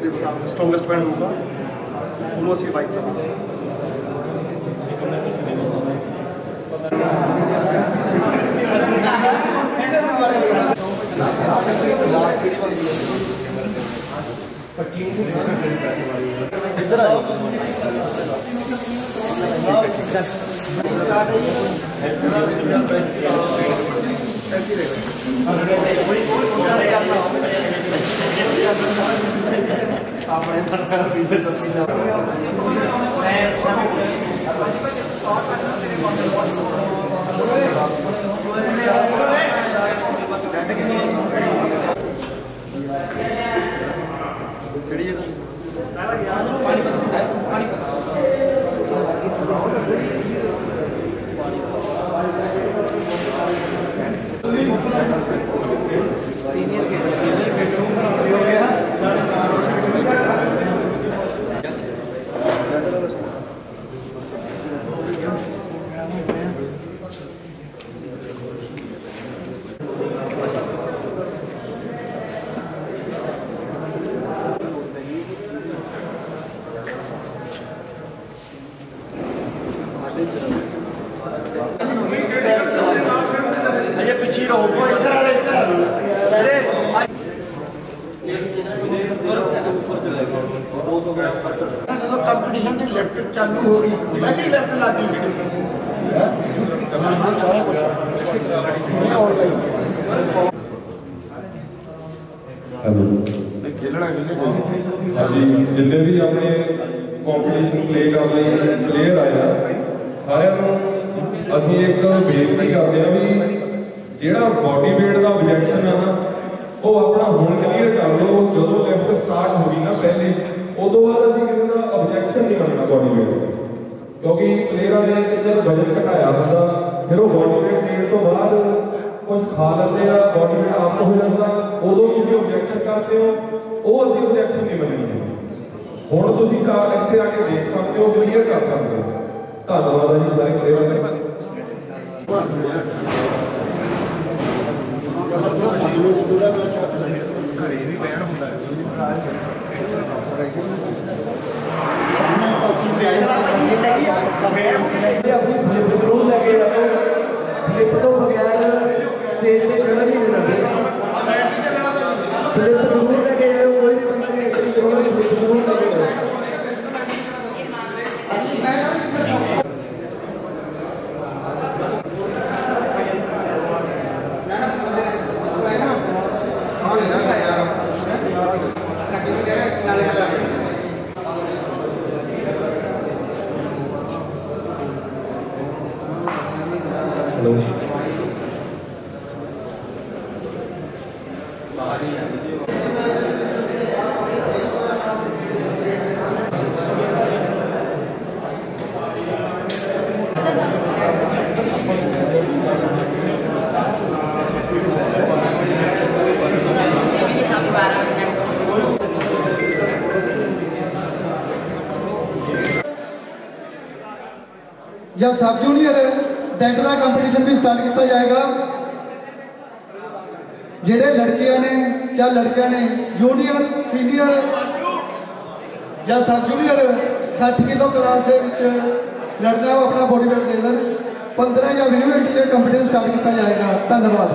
के मुताबिक strongest point होगा उन्होंने से बाइक करेंगे। कंपटीशन की लिफ्ट चालू हो गई, पहली लिफ्ट लगी सारा कुछ ऑनलाइन खेलना। हाँ जी, जितने भी अपने कॉम्पीटिशन प्ले कर रहे प्लेयर आए सारे असी एक बेनती करते हैं भी ਜਿਹੜਾ बॉडी वेट का ऑब्जेक्शन है ना वो अपना हुण क्लीयर कर लो। जो लिफ्ट स्टार्ट हो गई ना पहले उदों बाद असीं किसी का ऑब्जेक्शन नहीं करना बॉडी वेट, क्योंकि प्लेयर ने जब वजन घटाया होता फिर वो बॉडी वेट देने तो बाद कुछ खा लेते हैं, बॉडी वेट अप हो जाता, उदों तुसीं ऑब्जेक्शन करते हो, वो असीं ऑब्जेक्शन नहीं मननी है। हुण तुसीं इत्थे आके देख सकते हो, क्लीयर कर सकते हो। धन्यवाद जी सारे प्लेयर ने। अपनी स्लिप जरूर लैके जाओ, स्लिप तो बगैर स्टेज पर चढ़ नहीं देना। स्लिप जरूर लैके जाओ, कोई भी बंदा एंट्री करो स्लिप जरूर लैके जाओ। जब सब जूनियर डेंट का कंपीटिशन भी स्टार्ट किया जाएगा। जेडे लड़कियां ने या लड़कियां ने जूनियर सीनियर या सब जूनियर 60 किलो क्लास के लड़ना वो अपना बॉडी वेट दे दें। 15 या 20 मिनट के कंपीटिशन स्टार्ट किया जाएगा। धन्यवाद।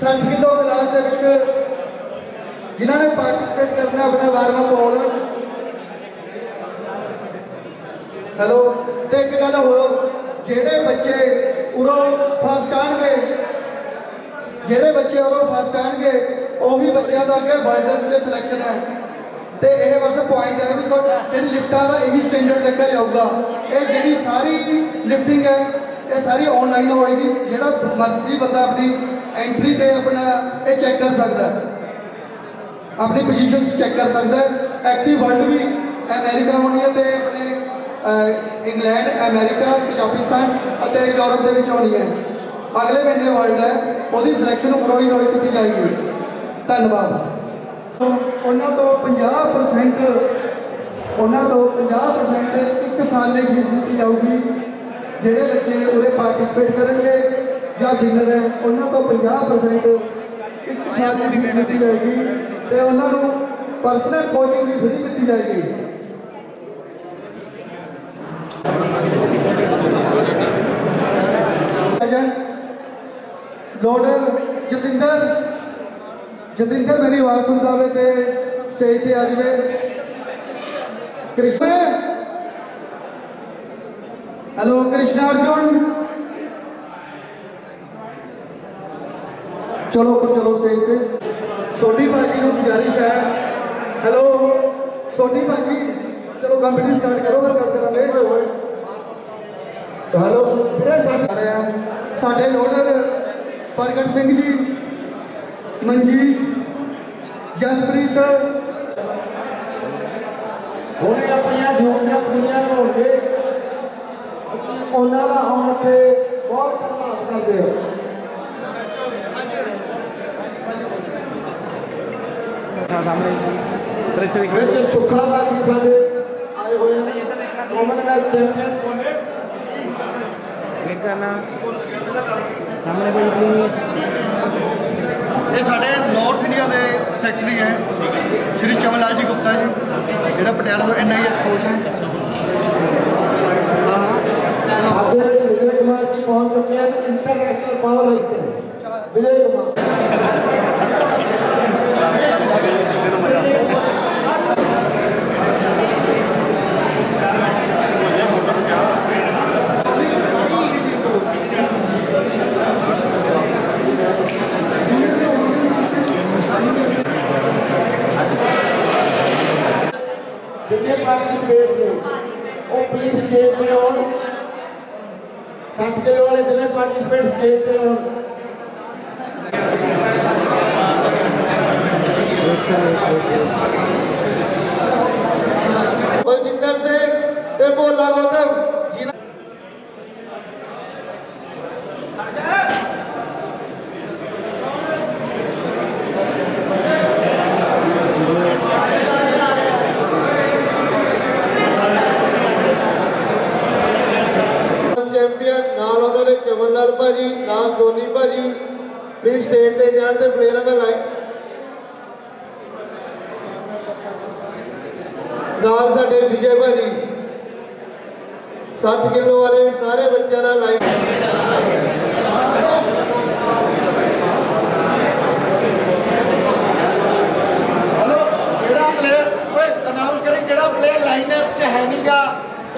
60 किलो क्लास के जिन्होंने पार्टिसिपेट करना अपना 12वां बॉल। हेलो, तो एक गल हो, जेडे बच्चे उरों फस्ट आएंगे, जेडे बच्चे उरों फस्ट आएंगे उही बच्चों का अगे वर्ल्ड में सिलेक्शन है। तो यह बस पॉइंट है भी जी लिफ्टा का यही स्टैंडर्ड देखा जाऊगा। ये जी सारी लिफ्टिंग है ये सारी ऑनलाइन होएगी, जो मर्जी बंदा अपनी एंट्री से अपना ये चेक कर सकता है, अपनी पोजीशन चेक कर सकता है। एक्टिव वर्ल्ड भी अमेरिका होनी है तो अपने इंग्लैंड, अमेरिका, पाकिस्तान और यूरोप के होनी है। अगले महीने वर्ल्ड है, वो सिलेक्शन रोई की जाएगी। धन्यवाद। उन्होंने तो 50% एक साल की फीस दी जाऊगी। जोड़े बच्चे उरे पार्टिसिपेट करेंगे या विनर है उन्होंने तो 50% एक साल की फीस दी जाएगी। तो उन्होंने पर्सनल कोचिंग भी फ्री दी जाएगी। लोडर जतिंदर मेरी आवाज़ सुनता हो तो स्टेज पे आ जाए। कृष्ण, हेलो कृष्णा अर्जुन, चलो चलो स्टेज पे। सोनी भाजी को गुजारिश है। हेलो सोनी भाजी, चलो कंपटीशन स्टार्ट करो फिर कर करेंगे। तो हेलो साढ़े लोडर प्रगट सिंह जी, मनजीत, जसप्रीत हुणे अपनियां ड्यूटियां पूरियां होणगे। उन्हां दा आउण ते बहुत धन्यवाद करदे हो। सामने सुखा भाजी साडे आए हुए कॉमनवेल्थ चैंपियन करना सामने ये साढ़े नॉर्थ इंडिया के सैकटरी हैं श्री चमनलाल जी गुप्ता जी, जो पटियाला तो NIS कोच है। विजय कुमार जी पहुंच चुके हैं, international power lifter Vijay Kumar. जिन्हें पार्टिसिपेट ने वो प्लीज स्टेज पे हो। 60 किलो वाले जिन्हें पार्टिसिपेट स्टेज पे हो। बलजिंदर से बोला गौतम चैंपियन नाल उन्होंने चमनलाल भाजी नाल सोनी भाजी प्लीज स्टेज पे जान ते प्लेयरों का लाइन नाल साडे विजय भाजी 60 किलो वाले सारे बच्चों का लाइन। हेलो, जेड़ा प्लेयर अनाउंस करें जेड़ा प्लेयर लाइनअप च है नहीं गा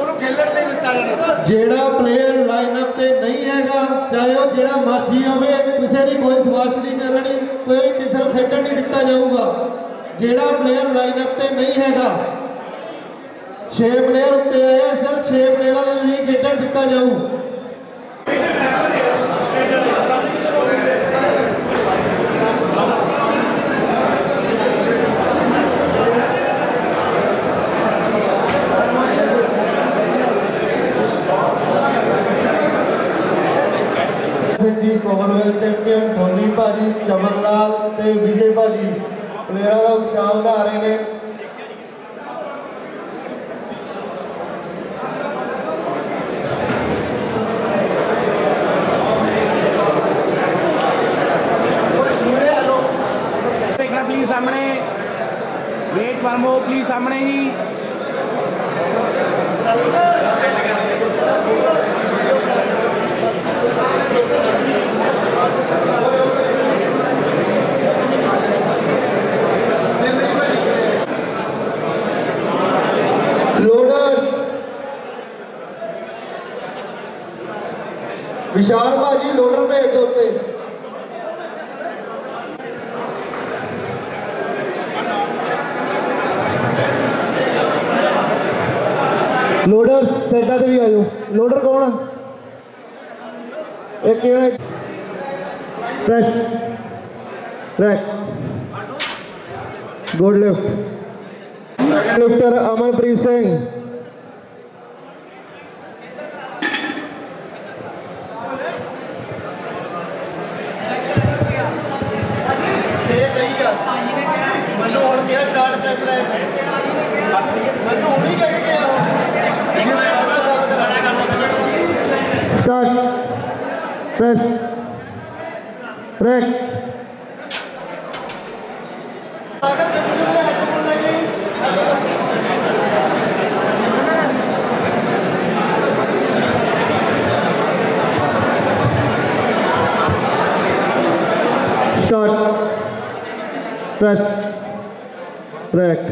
जेड़ा प्लेयर लाइनअप से नहीं हैगा, चाहे वो जेड़ा मर्जी होवे, किसी की कोई सिफारिश नहीं करनी, कोई किसी को खेडन नहीं दिता जाऊगा। जेड़ा प्लेयर लाइनअप से नहीं हैगा, 6 प्लेयर उत्ते आए सिर्फ 6 प्लेयरों को नहीं खेडन दिता जाऊ। कॉमनवेल्थ चैंपियन सोनी भाजी, चमनलाल ते विजय भाजी प्लेयरों का उत्साह बढ़ा रहे हैं। देखना प्लीज सामने, वेट वन मोर प्लीज सामने ही। विशाल भाजी लोडर भेज दो उत्ते लोडर साइडा से भी आ जाओ लोडर कौन एक press track good lift lifter Amanpreet Singh start press track start press track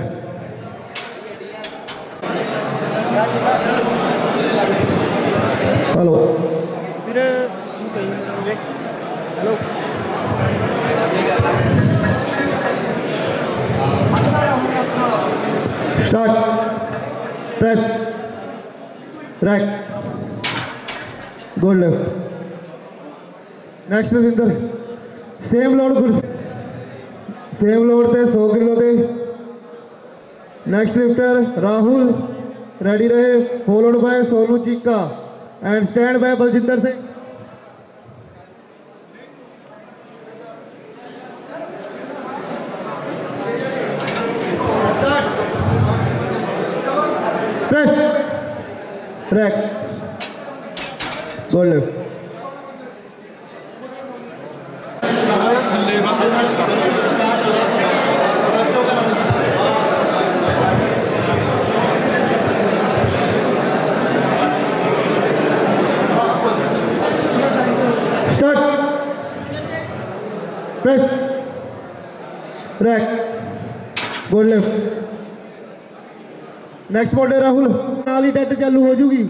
hello start press track good lift next Ravinder same load same load से 100 किलो से नेक्स्ट लिफ्टर राहुल रेडी रहे followed by Sonu Chika and stand by Baljinder Singh press track good lift press track good lift next model Rahul नाल ही डेट चालू हो जूगी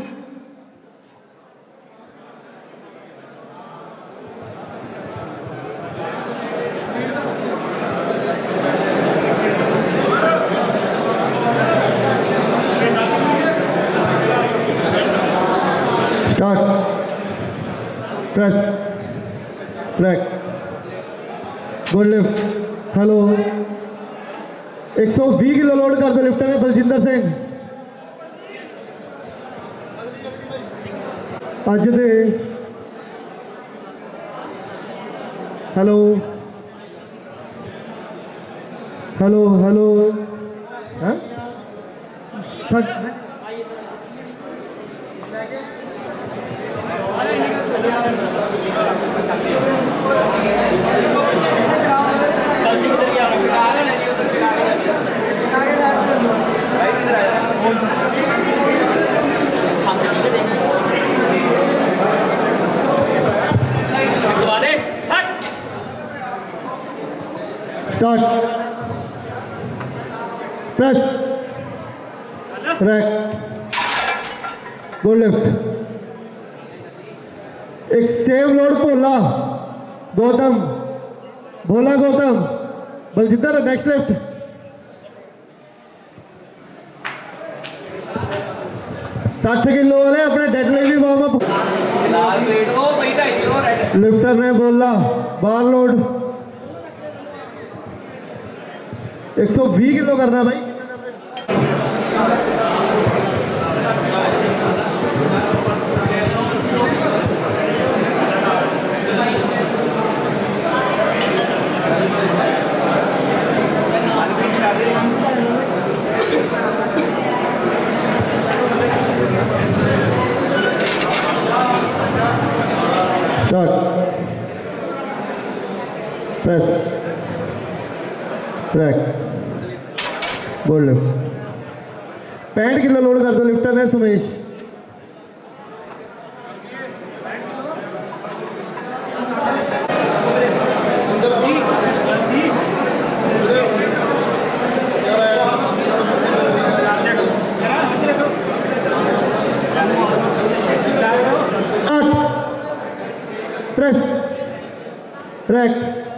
start press track good lift hello 120 kilo load कर दो लिफ्टर ने बलजिंदर सिंह अज दे हेलो हेलो हेलो हैं start press track good lift एक same load Bhola Gautam Bhola Gautam Baljinder next lift साठ किलो वाले अपने डेडली भी वार्म अप लिफ्टर ने बोला बार लोड 120 किलो करना भाई प्रेस ट्रैक बोल लो 65 किलो लोड कर दो लिफ्टर है सुमेश ट्रैक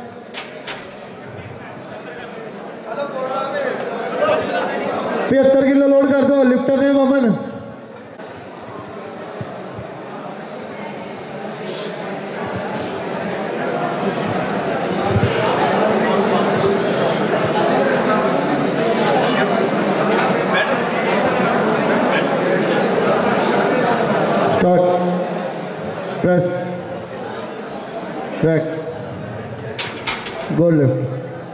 75 किलो लोड कर दो। लिफ्टर ने Aman. Press track goal lift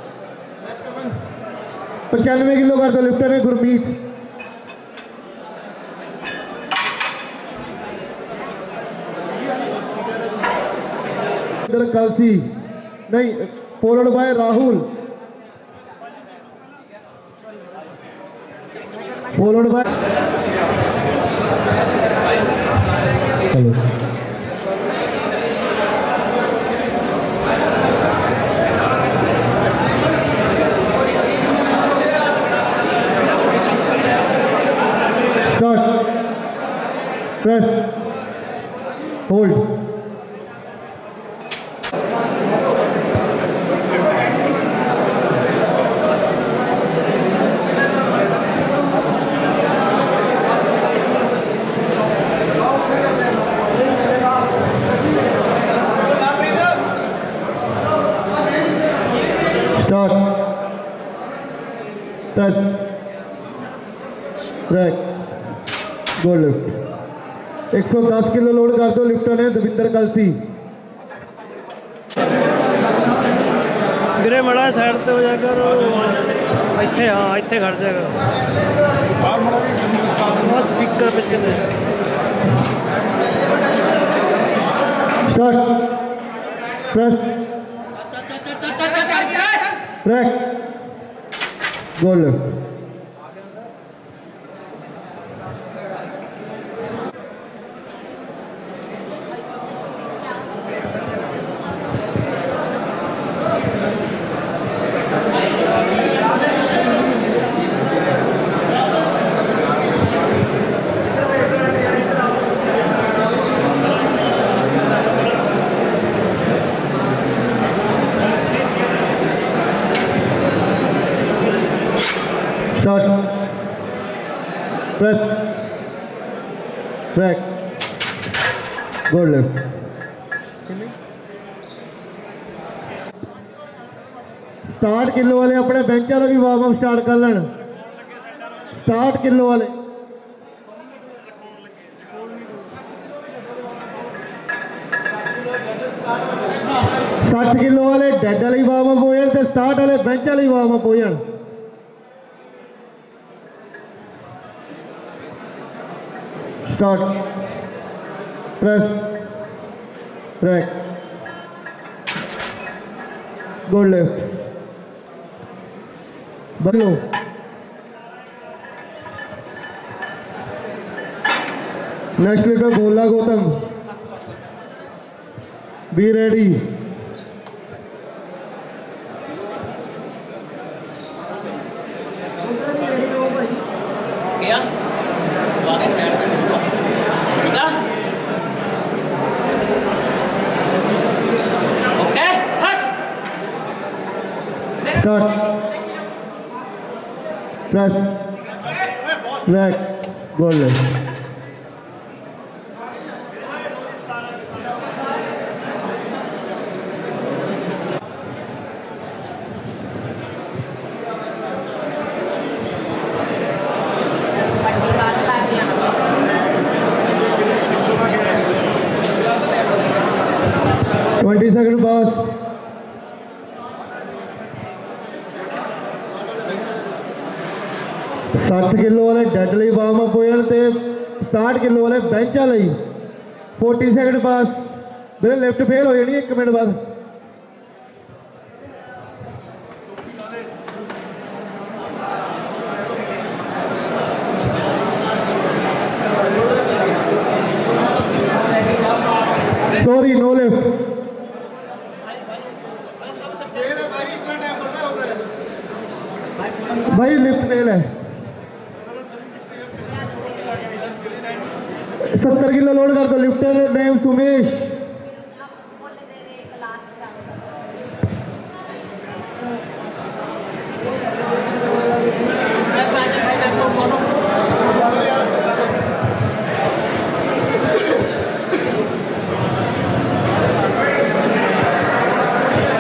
95 kilo कर दो। लिफ्टर है गुरमीत। इधर कलसी नहीं, followed by Rahul, followed by press hold start touch track goal lift 110 kilo load कर दो। लिफ्टर है दविंदर कलसी। गिरे मड़ा साइड पे हो जाकर इतने, हाँ इतने खड़ जाएगा स्पीकर पे चले। Start press track goal lift press track goal lift 60 kilo वाले अपने बेंच वाले भी वार्म अप स्टार्ट कर लें। 60 किलो वाले 60 किलो वाले डेड वाले वार्म अप हो जाए तो 60 वाले बेंच वाले वार्म अप हो जाए। Start press track goal lift बदलो। Next lifter Gola Gautam be ready. Start. Press. Track. Goal line. Second pass 60 kilo वाले डेड ਲਈ ਵਾਰਮ ਅਪ ਹੋ ਜਾਣ ਤੇ 60 किलो वाले ਬੈਂਚਾਂ ਲਈ 40 ਸੈਕਿੰਡ ਪਾਸ। ਮੇਰੇ ਲੈਫਟ ਫੇਲ ਹੋ ਜਾਣੀ 1 ਮਿੰਟ ਬਾਅਦ। सॉरी नो लिफ्ट भाई लिफ्ट फेल है। 70 किलो लोड कर दो। Lifter name Sumesh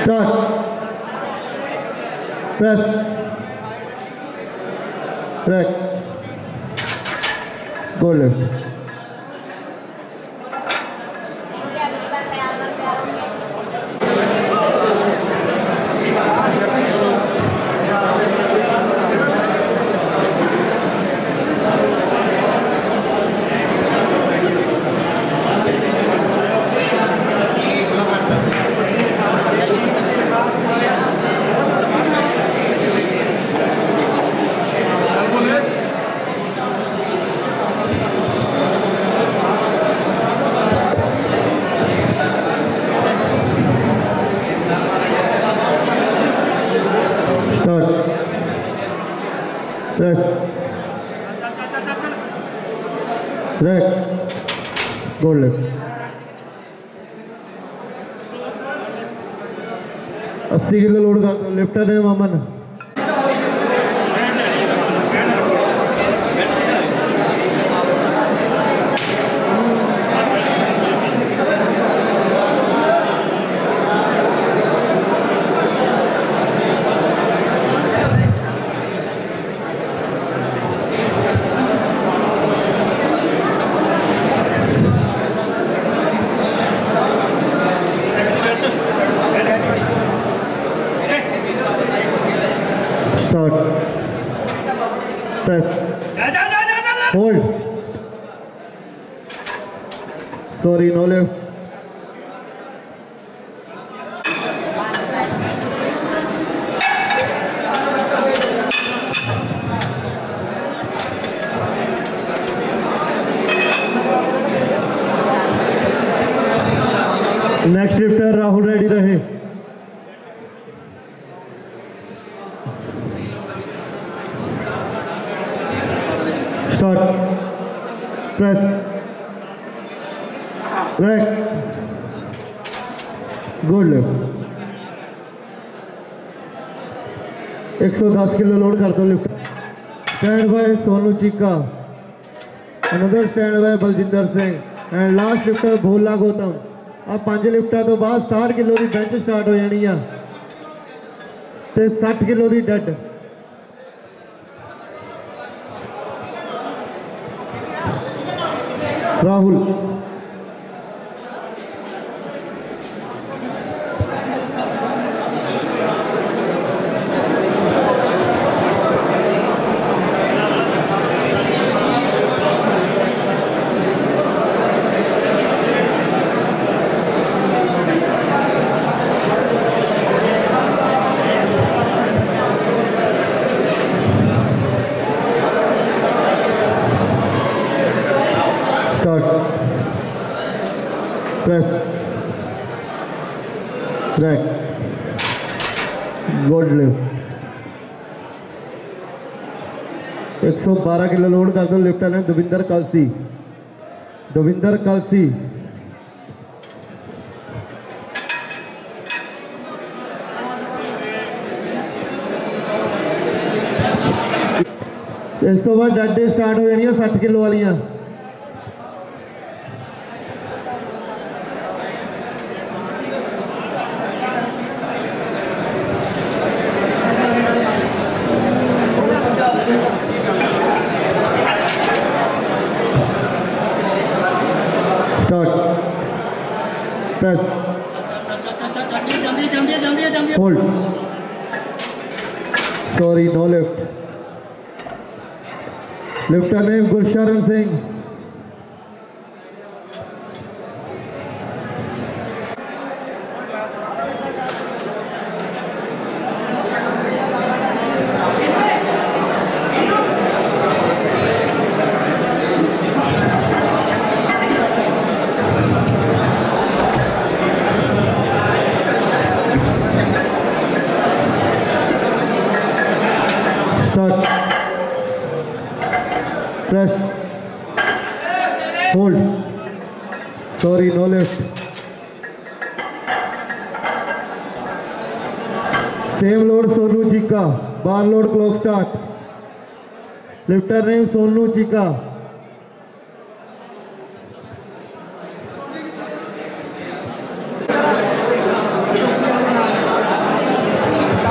Start. Press. Right. Go left. Press. Right. Go left. 80 kilo load कर दो। लिफ्टर है Maman. Start. Press. Hold. Sorry, no left. Next lifter Rahul ready रहे। Start. Press. Right. Good left. 110 kilo load कर दो lift. Stand by Sonu Chika. Another stand by Baljinder Singh and last lifter Bhola Gautam. अब 5 लिफ्टा तो बाद 60 kilo की बेंच स्टार्ट हो जानी है ते 60 किलो की dead. Rahul press right good lift 112 kilo load कर दो। लिफ्टर है दविंदर कलसी। इस तो बाद डंडे स्टार्ट हो जानियां 60 किलो वालियां। Press. Hold. Sorry, no left. Lifter name Gursharan Singh. Start. Press. Hold. Sorry, no left. Same load Sonu Chika. Bar load clock start. Lifter name Sonu Chika.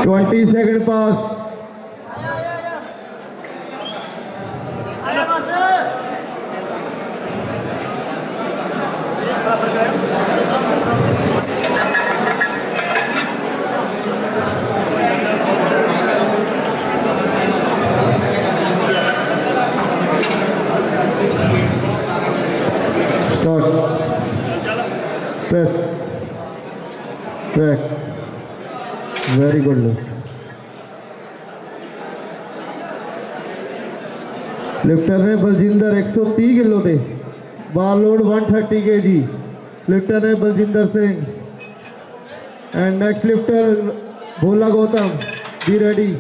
20 second pass. Press, track, very good lift. Lifter ने Baljinder 130 kilo थे, बार load 130 kg। Lifter ने Baljinder Singh and next lifter Bhola Gautam, be ready.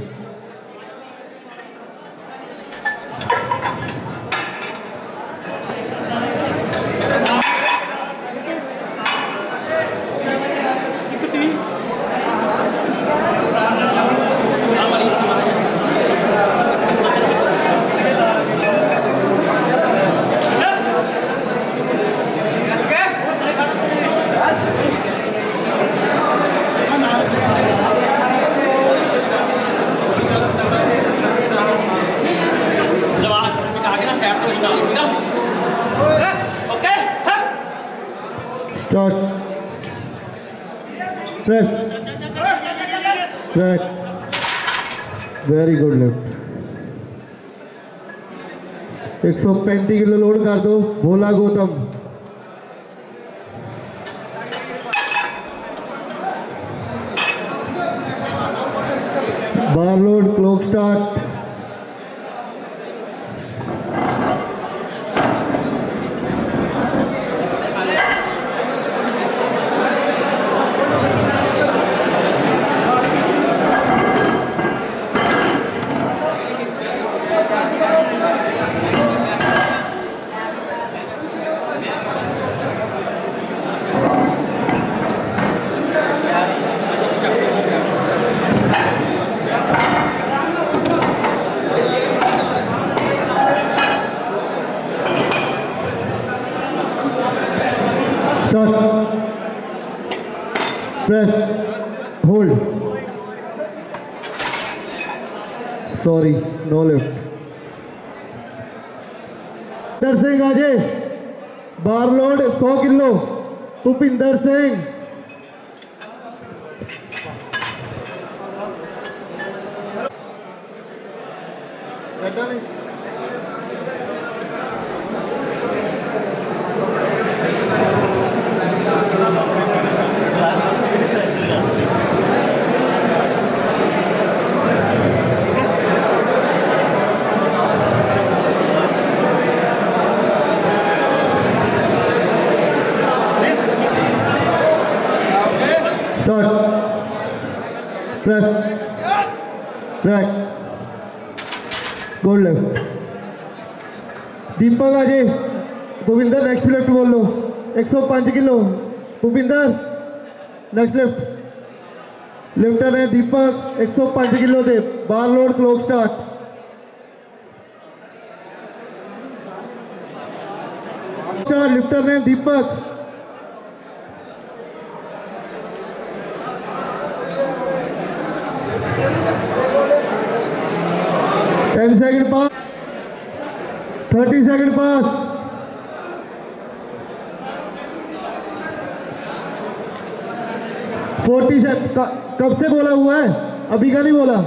Start. Press. Track. Very good lift. 135 kilo load कर दो Bhola Gautam. Bar load clock start. Press, hold. Sorry, no lift. Bhupinder Singh आजे, bar load 100 kilo. Bhupinder Singh. Press, track, good lift. Deepak आजे, Bhupinder next lift बोल लो। 105 kilo. Bhupinder next lift. Lifter है Deepak 105 kilo दे, bar load clock start. Lifter ने Deepak. Second पास, 30 second पास। कब से बोला हुआ है, अभी का नहीं बोला।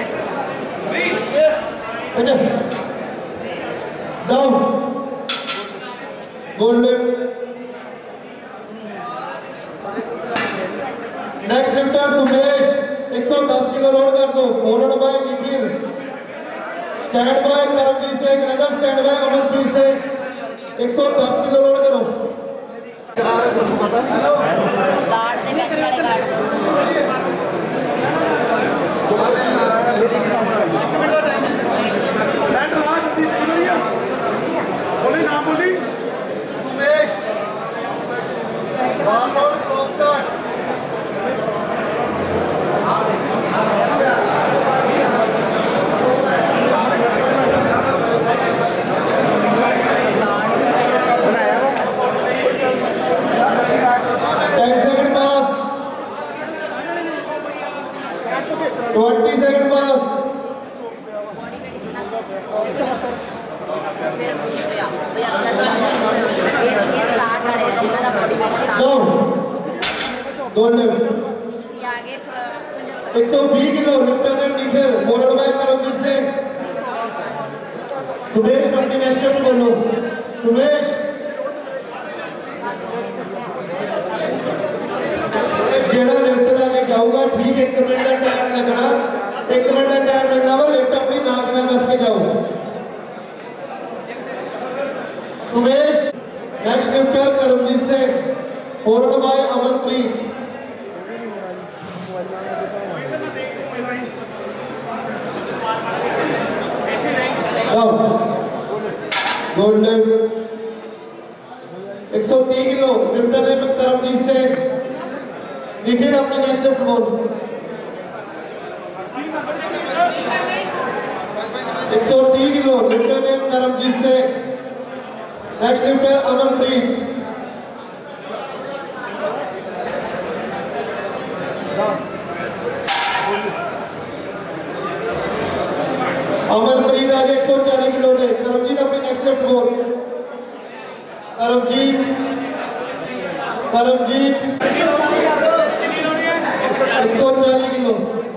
अच्छा down golden next lifter Sumesh 110 kilo load कर दो followed by Nikhil stand by Karamjeet से अनदर स्टैंड बाय अमनप्रीत से 110 किलो लोड करो गार्ड दे बैठ वाले गार्ड बोली ना बोली सुमेश फॉरवर्ड क्रॉस स्टार्ट आगे 120 kilo lifter Nikhil forward by Karamjeet से सुमेश अपनी नेशनल बोलो सुमेश जेड़ा लिफ्ट लाके जाऊगा ठीक 1 मिनट का टाइम लगना 1 मिनट का टाइम मिलना वो लिफ्ट अपनी नाक ना दस के जाओ सुमेश नेक्स्ट लिफ्टर करमजीत से forward by Amanpreet golden 130 kilo lifter ने करमजीत से निखिल अपने नेक्स्ट लिफ्ट बोल 130 किलो लिफ्टर ने करमजीत से नेक्स्ट लिफ्टर अमनप्रीत अमनप्रीत आज 140 किलो ने करमजीत अपनी नेक्स्ट लिफ्ट बोल करमजीत 140 किलो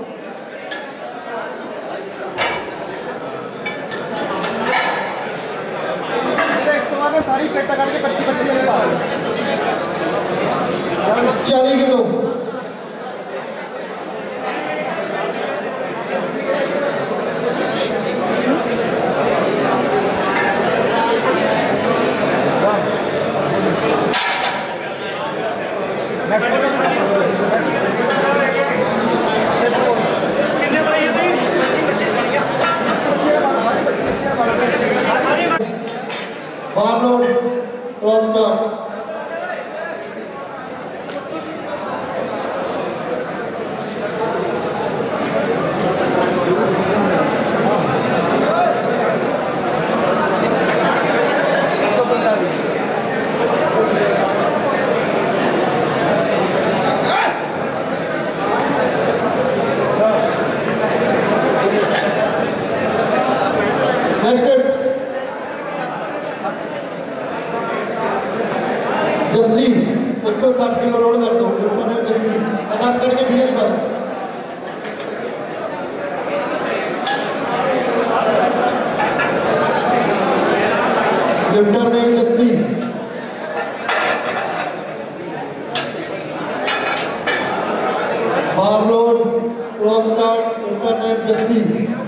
सारी पेटा करके 25 40 किलो बारलोड क्रॉस स्टार्ट जल्दी 160 किलो लोड कर दो जल्दी आकाश करके बियर कर लिफ्टर ने जल्दी bar load cross start lifter ने जल्दी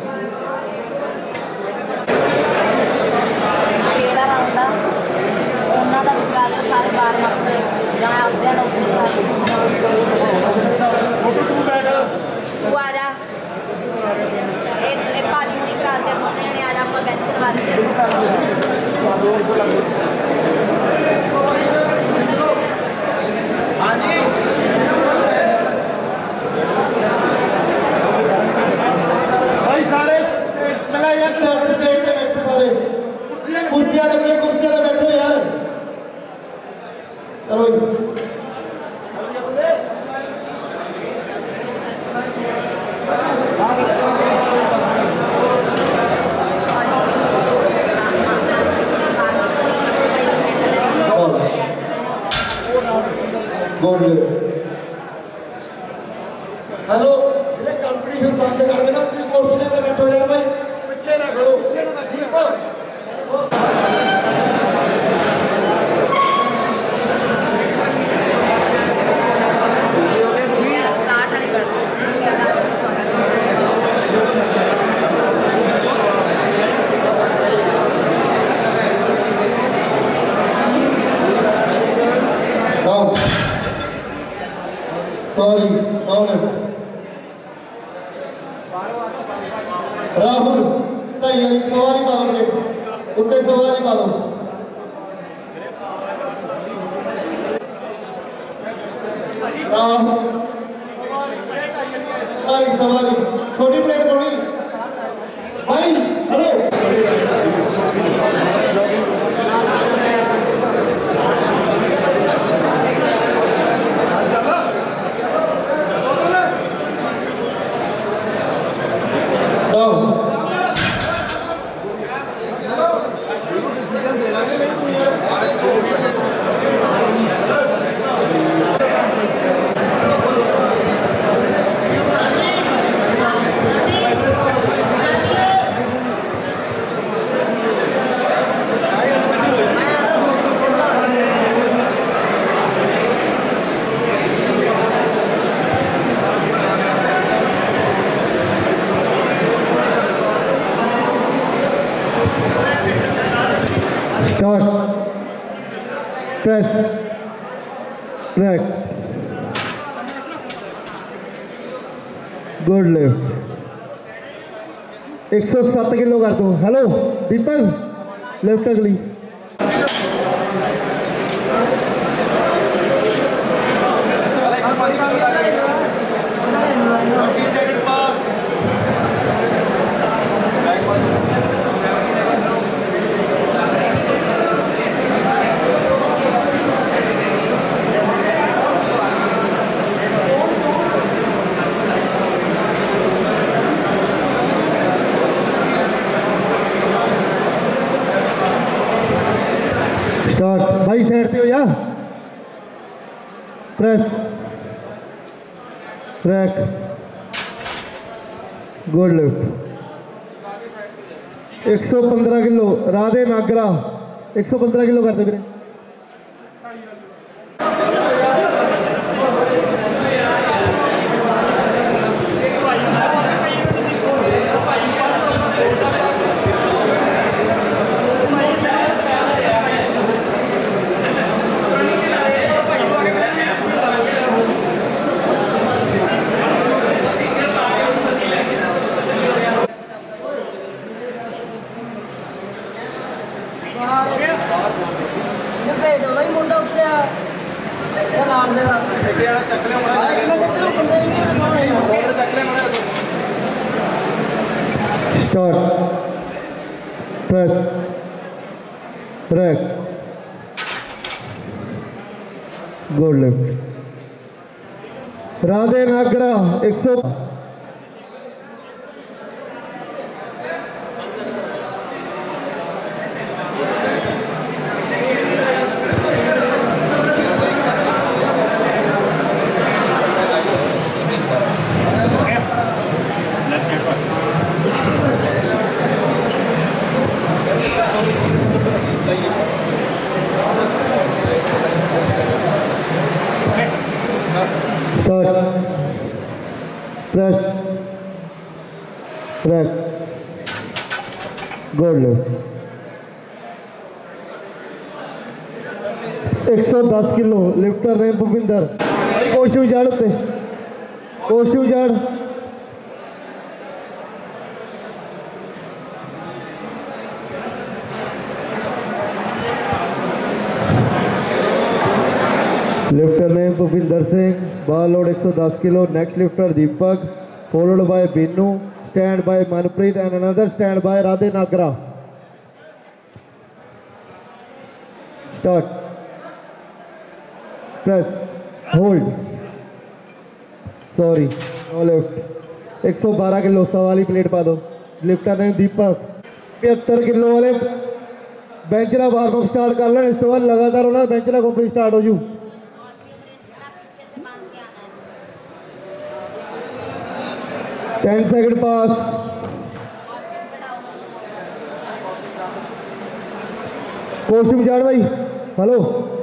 तू आ जा एक पानी नहीं कराते दोनों ने आज आपको बेंच करवा भाई सारे चला यार सेट स्टेज पे बैठो सारे कुर्सियां लगी कुर्सियां पे बैठो यार चलो राहुल ढाई सवारी पा दो उत्ते सवारी पा दो सवारी छोटी प्लेट थोड़ी भाई hello press track good lift 107 kilo कर दो हेलो दीपक लेफ्ट अगली भाई साइड पे हो या press track good lift 115 kilo Radhe Nagra 115 kilo करते फिर short press track good lift Radhe Nagra 100 press track good lift 110 kilo lifter रहे भूपिंदर कोशिश झाड़ पे कोशिश झाड़ लिफ्टर ने Bhupinder Singh bar load 110 kilo next lifter Deepak followed by Binu stand by Manpreet and another stand by Radhe Nagra start press hold sorry no lift 112 kilo सवाली plate पा दो लिफ्टर ने दीपक 75 किलो वाले बेंचला वार्म स्टार्ट कर लें इस तो बाद लगातार होना बेंचला कंपनी स्टार्ट हो जू 10 सेकंड पास कोशिश झाड़ भाई हेलो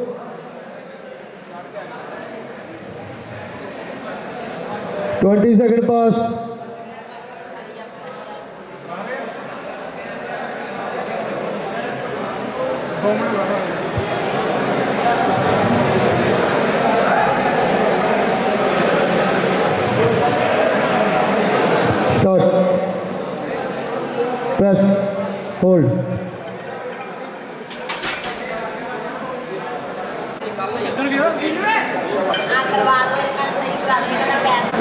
ट्वेंटी सेकंड पास प्रेस होल्ड करवा दो सही करा देगा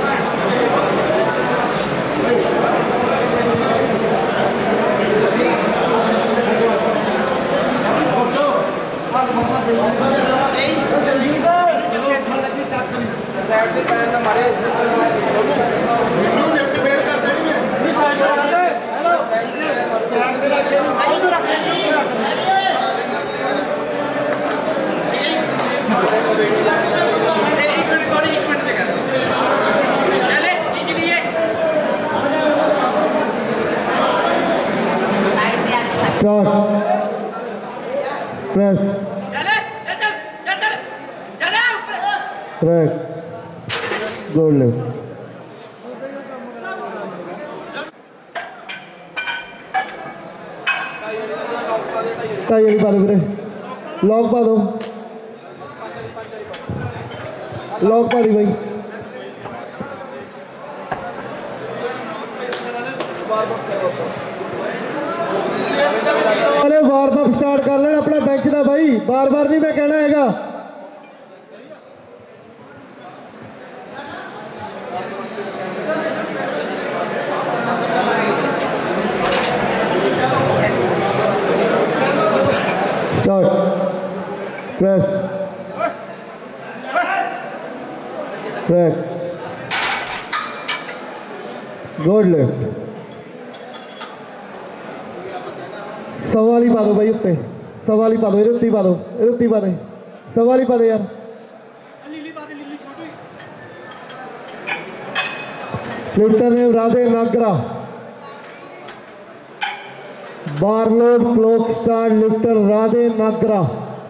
short press track good lift टाई वाली पा दो वीरे लॉक पा दो लॉक पा दी भाई अरे वार्म स्टार्ट कर लेना अपना बेंच का भाई बार बार नहीं मैं कहना हैगा प्रेस ट्रैक गुड लेफ्ट सवाल ही पा दो भाई उत्ते सवाल ही पा दो रुत्ती पा दो रुत्ती पा दे सवाल ही पा दे यार लिफ्टर ने Radhe Nagra bar load clock start lifter Radhe Nagra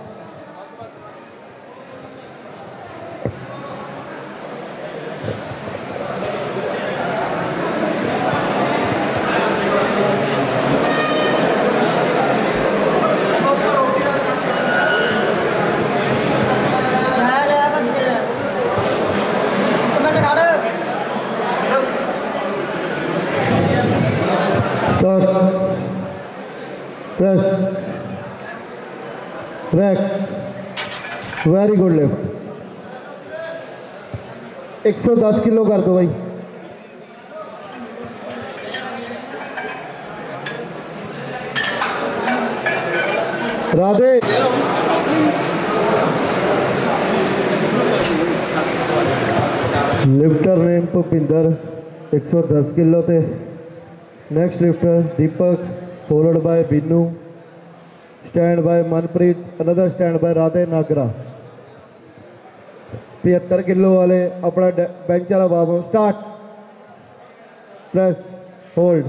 press track very good lift 110 kilo कर दो भाई Radhe lifter name Bhupinder 110 kilo ते next lifter Deepak followed by Binnu stand by Manpreet another stand by Radhe Nagra 75 kilo वाले अपना बेंच वाला बाबू स्टार्ट प्रेस होल्ड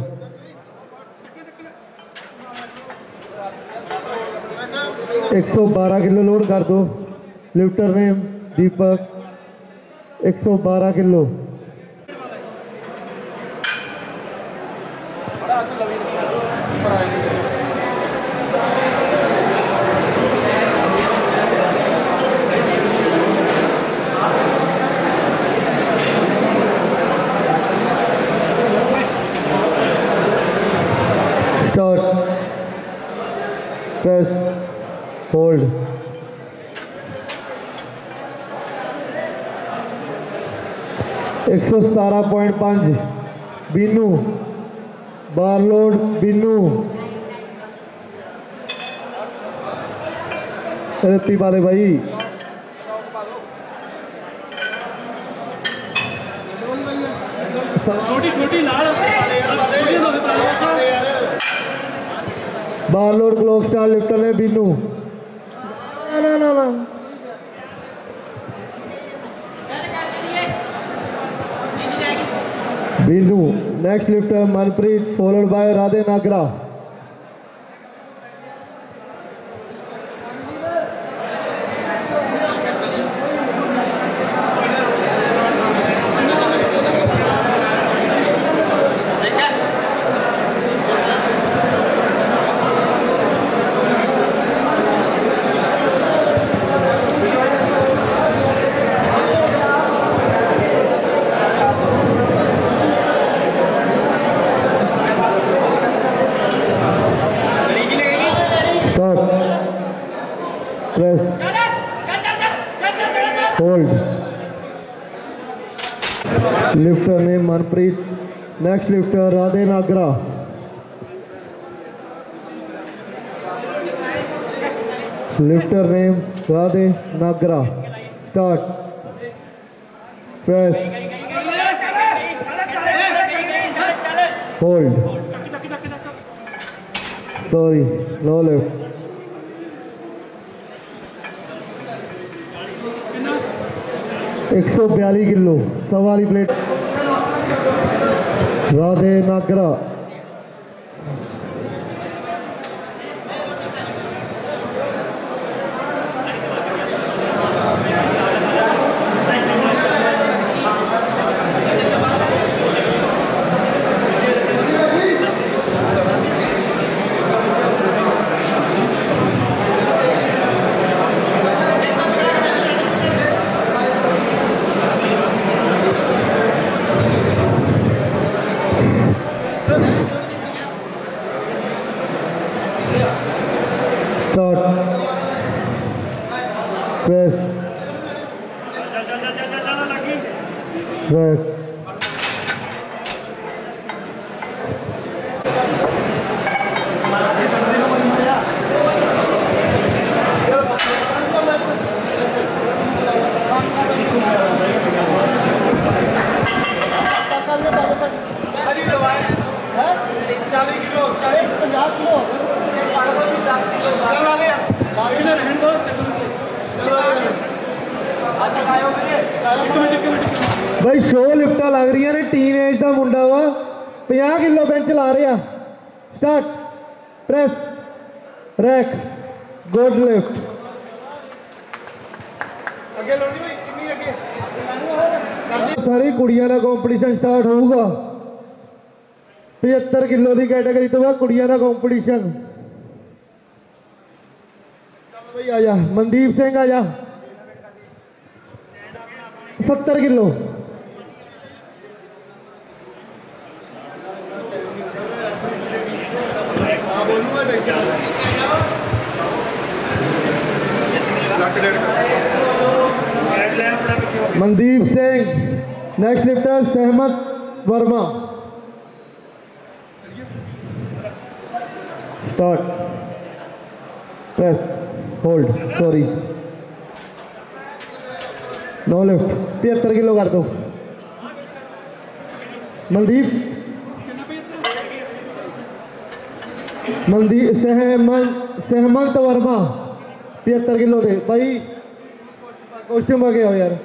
एक 112 किलो लोड कर दो lifter name Deepak 112 kilo press hold एक 117.5 बिन्नू बारलोड बिन्नू रत्ती पा दे भाई छोटी छोटी लाल बारलोड क्लॉक स्टार लिफ्टर ने बिन्नू ना ना ना Binnu next lifter Manpreet followed by Radhe Nagra lifter name Manpreet. Next lifter Radhe Nagra. Lifter name Radhe Nagra. Start press hold sorry no lift. 142 kilo सवारी plate Radhe Nagra. Press. Press. भाई शो लिफ्टा लग रही ने। टीन एज का मुंडा वा 50 किलो बेंच ला रहा। Start press rack good lift. सारी कुड़ियां का कॉम्पीटिशन स्टार्ट होगा। 75 किलो की कैटेगरी तो बाद कुड़ियां का कॉम्पीटिशन। भाई आ जा मनदीप सिंह आ जा। 70 kilo Mandeep Singh. Next lifter Sahmat Verma. Start press hold sorry no lift. 73 kilo कर दो मनदीप। सहमंत वर्मा 73 किलो दे भाई। कॉस्ट्यूम आ गया हो यार।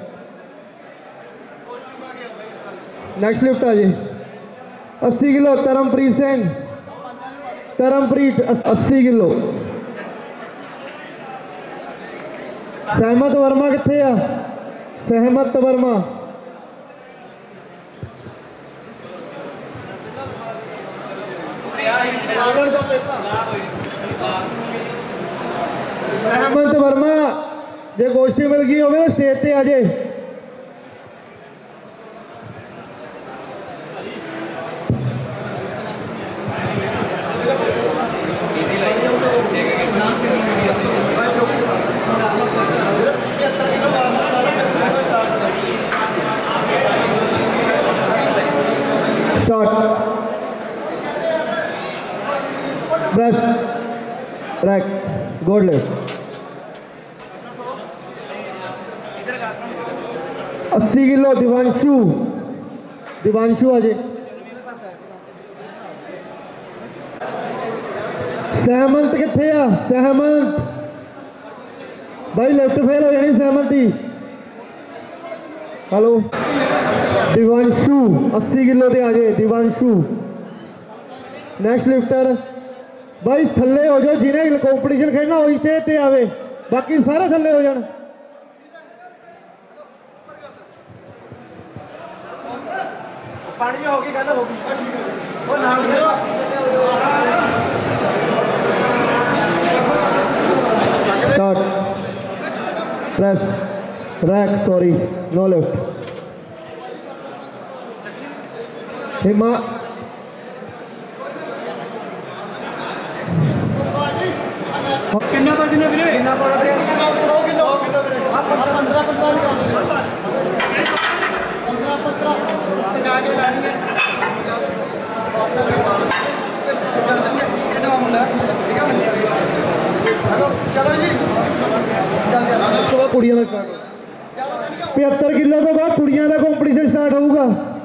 नेक्स्ट लिफ्ट आ जी 80 किलो धर्मप्रीत सिंह। धर्मप्रीत 80 किलो। सहमत वर्मा किथे आ? सहमत वर्मा सहमत वर्मा जे गोष्ठी मिल गई हो स्टेज पे आ जाए। Start press rack good lift. 80 kilo Divanshu. Divanshu आ जाए। सहमंत किथे आ? सहमंत भाई लिफ्ट फेल हो जानी सहमंत की। हेलो दिवांशु 80 किलो दे आ जाए दिवांशु। नेक्स्ट लिफ्टर भाई थले हो जाओ। जिन्हें कॉम्पीटिशन खेलना हो स्टेज पे आवे। बाकी सारे थले हो जान। पानी में होगी गल होगी start press rack sorry no lift. हिमा कितना पसीना वीरे? कितना पड़ा? 100 किलो। 15 15 निकाल 15 टका के लानी है चलो जी कुड़ियां का 75 किलो तो बाद कुड़ियां का कंपटीशन स्टार्ट होगा।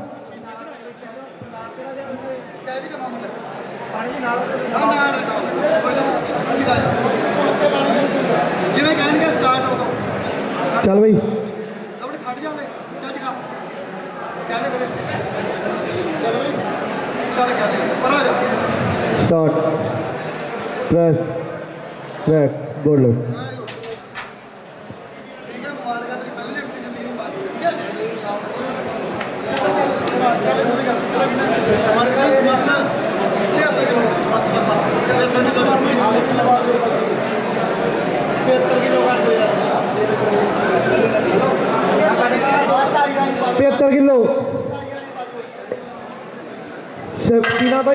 जिवें कहणगे स्टार्ट हो चल भाई खड़ जा ले चल दिखा क्या दे करे चल भाई चल क्या दे पर आ जा स्टार्ट प्रेस ट्रैक गोल पचहत्तर किलो शीना भाई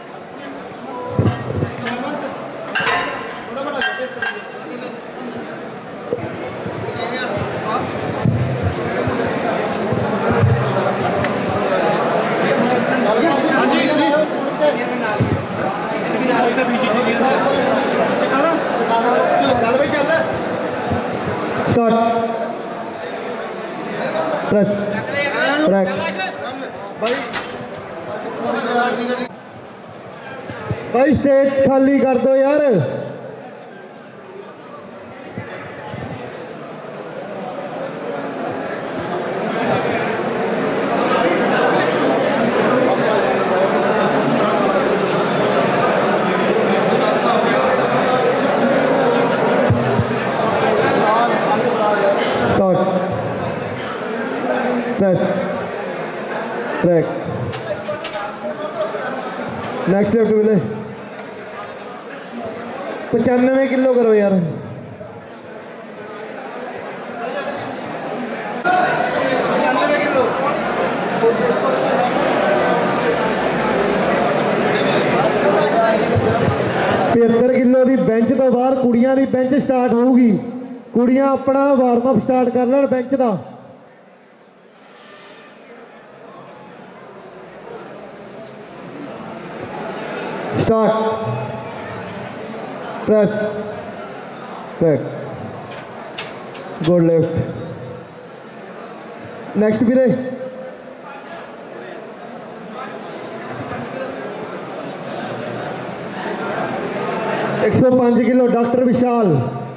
प्रेस ट्रैक भाई स्टेज खाली कर दो यार। ट्रैक नेक्स्ट लेफ्ट मिले 95 किलो करो यार। पचहत्तर किलो की बेंच तो बाहर कुड़ियां की बेंच स्टार्ट होगी। कुड़ियां अपना वार्म अप स्टार्ट कर लें बेंच का। Start press track good lift next भी रहे 105 kilo doctor Vishal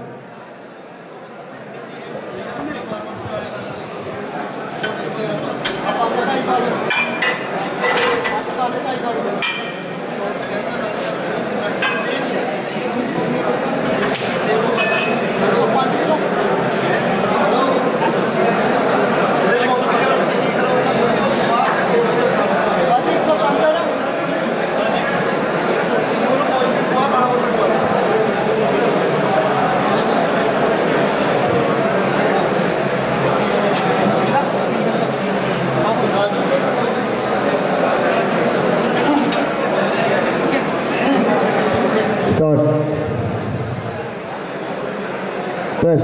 press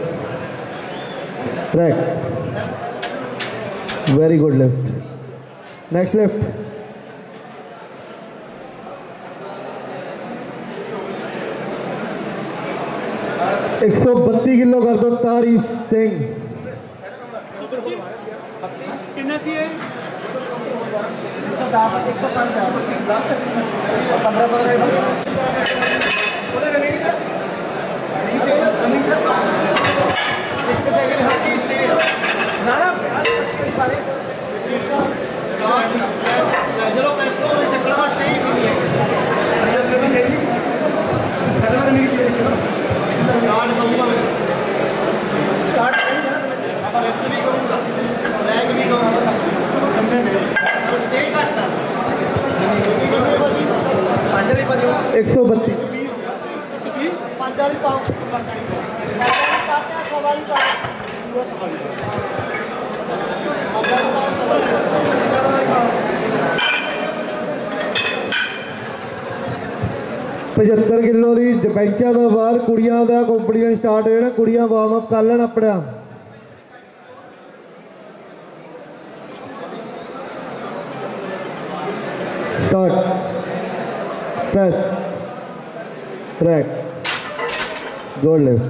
track very good left next left एक 132 किलो कर दो तारीफ सिंह कितना सी है 75 किलो की बेंचा तो बाद कुड़ियां का कंपटीशन स्टार्ट हो जाना। कुड़ियां वार्म अप कर लेना अपना press, track, good lift.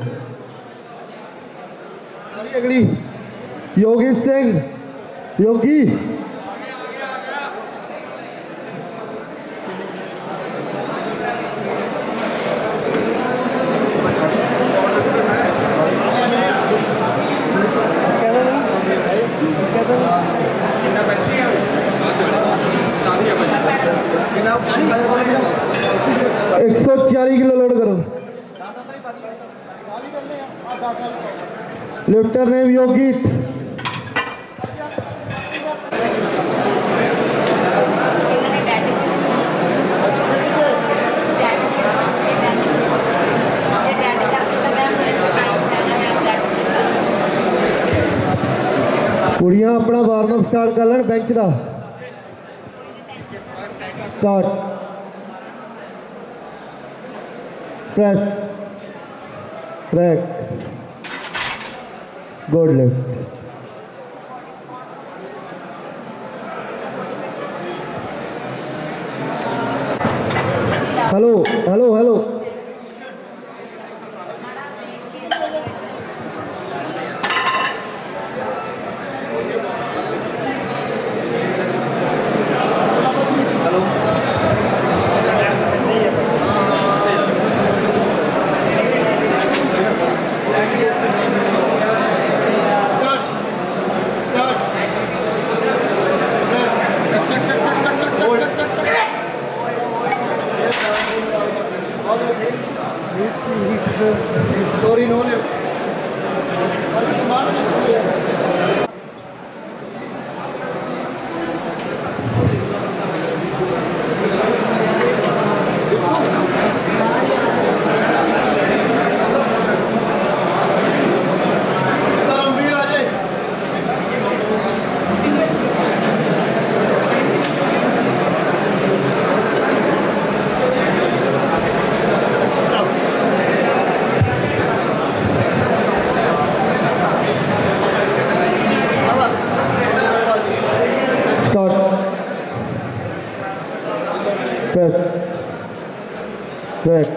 अगली योगी सिंह, योगी 140 किलो लोड करो। Lifter name Yogi. कुड़ियां अपना वार्म अप स्टार्ट कर लें बेंच का start press track good lift hello hello hello Sorry, no lift. Press, track,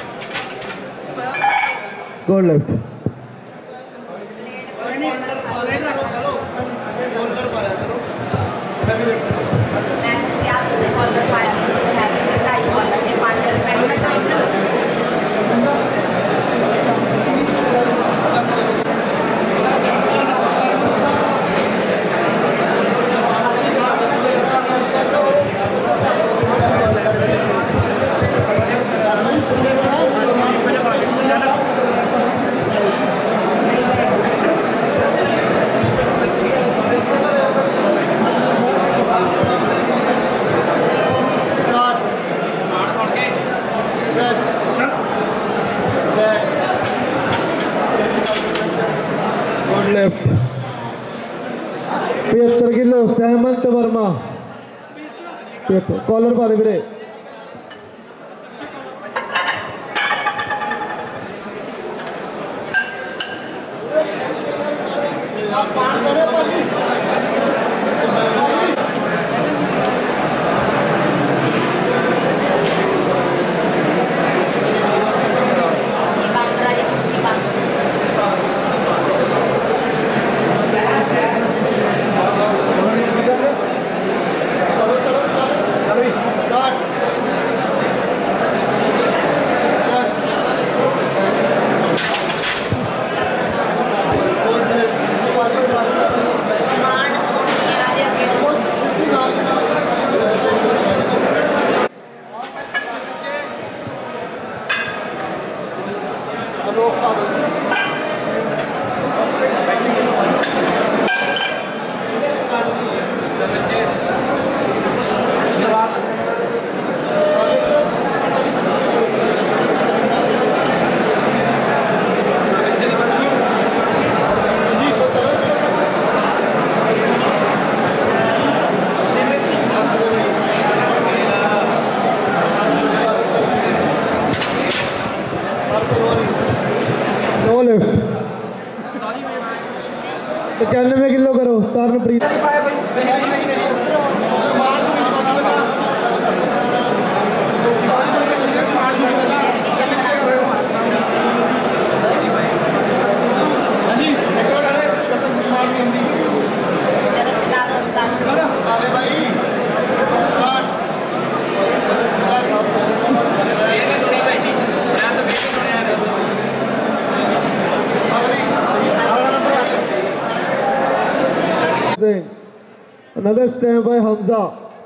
good lift. Lift 75 kilo Sahmant Verma collar पा दे वीरे नो लिफ्ट 95 किलो करो Tarnpreet Another stand by Hamza.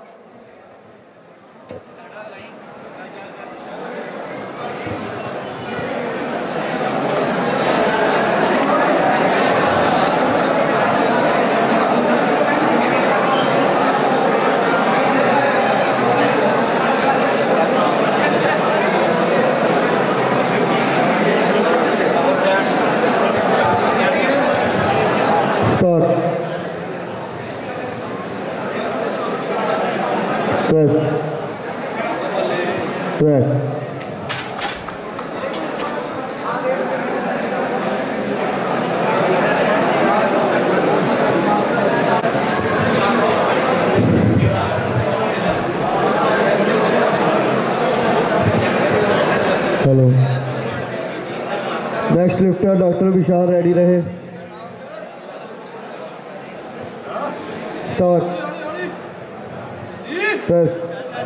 Hello next lifter doctor Vishal ready रहे start press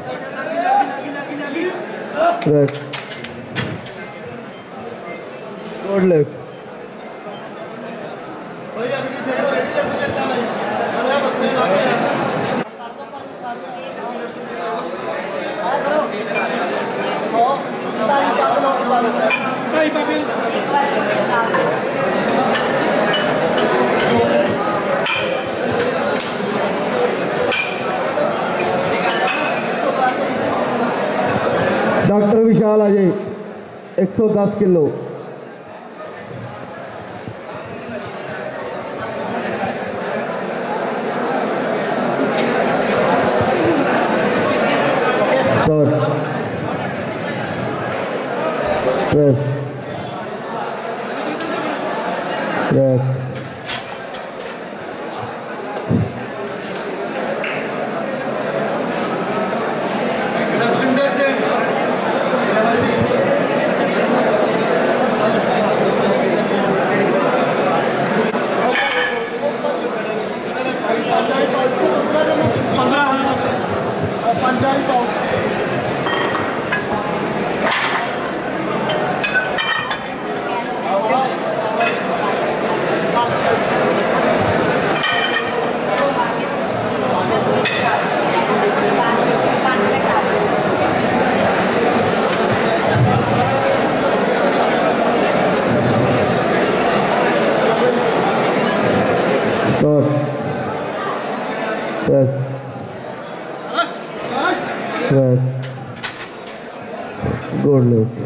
press good lift doctor विशाल आ जाए 110 kilo press press good lift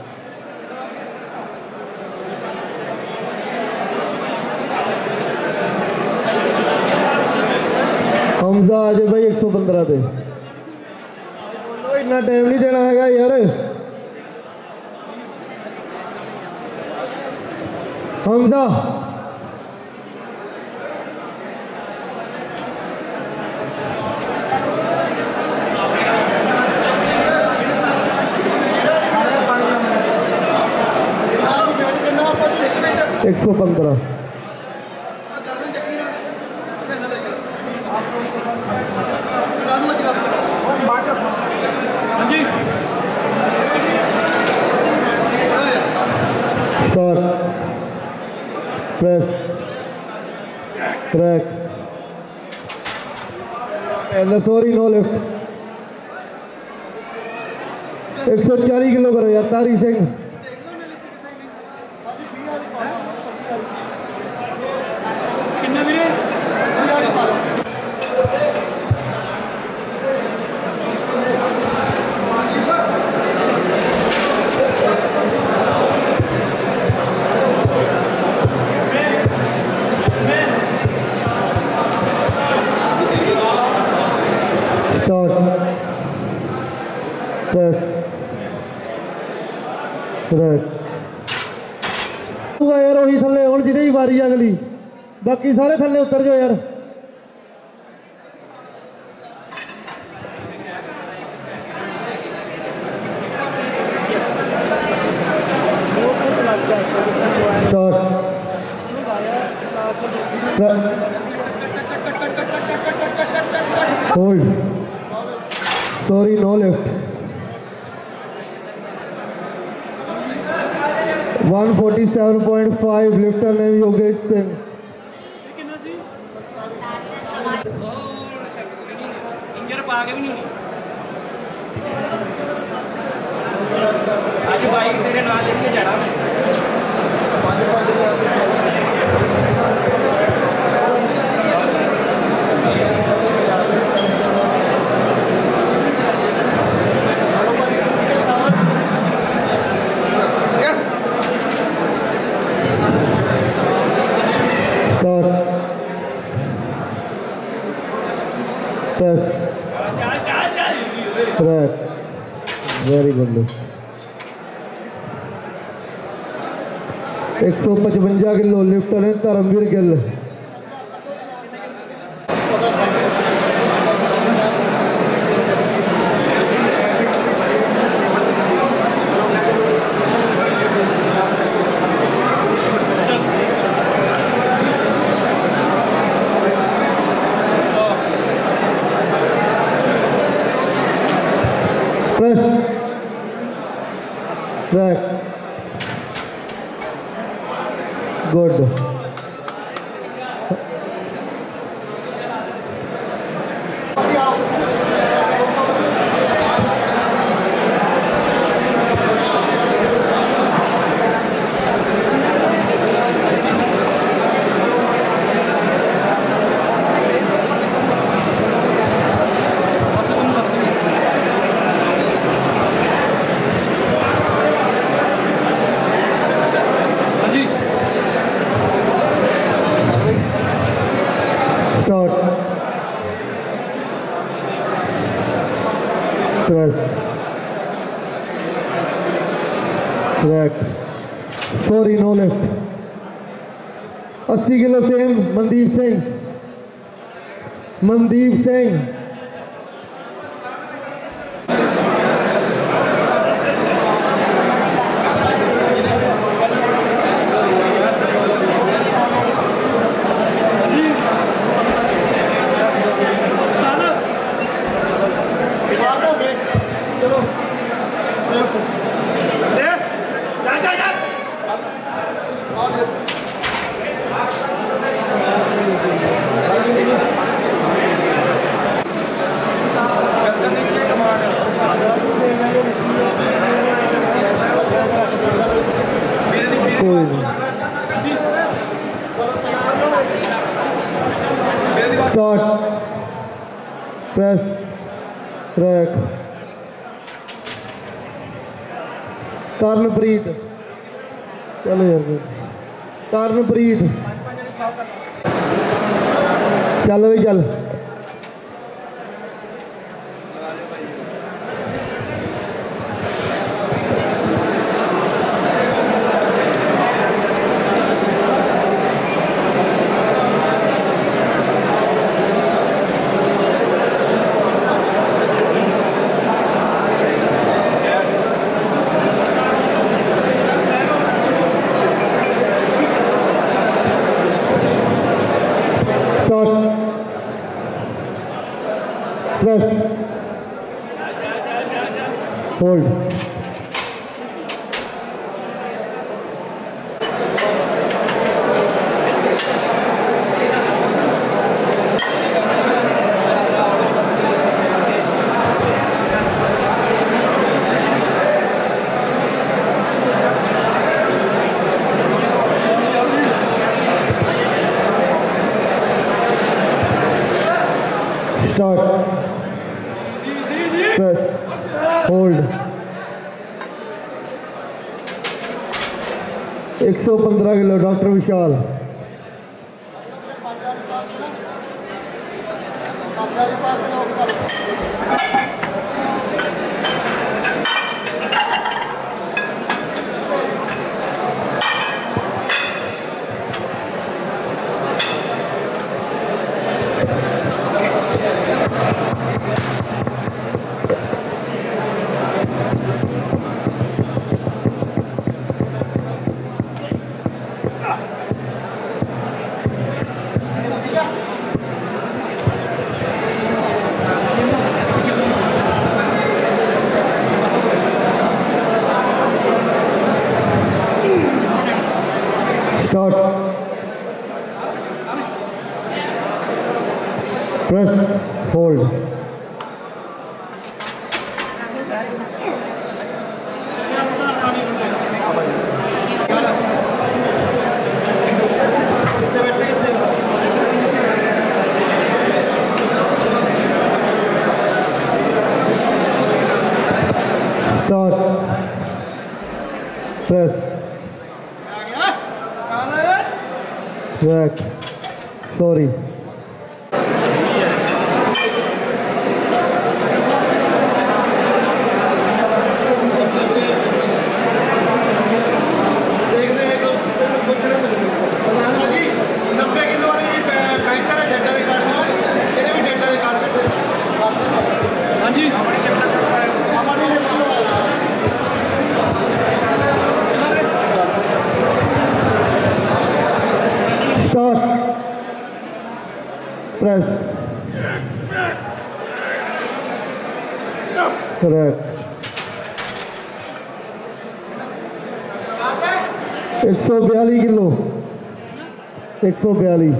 Hamza आ जाए भाई 115 पे इतना टाइम नहीं देना है यार हमजा एक 115 press track sorry no lift 140 kilo करो यार तारी सिंह यार वही थले हूँ जिन्हें ही वारी अगली बाकी सारे थले उतर जाओ यार hold sorry no lift 147.5 lifter ने योगेश सिंह के भी नहीं होनी आज बाइक तेरे नाल लेके जाना वेरी गुड 155 किलो लिफ्टर है Dharamveer Gill good sorry no lift 80 kilo same Mandeep Singh press track Tarnpreet चलो यार तरनप्रीत चल भाई चल press hold start press hold 115 kilo doctor Vishal press, back, sorry. Press. Correct. 142 kilo 142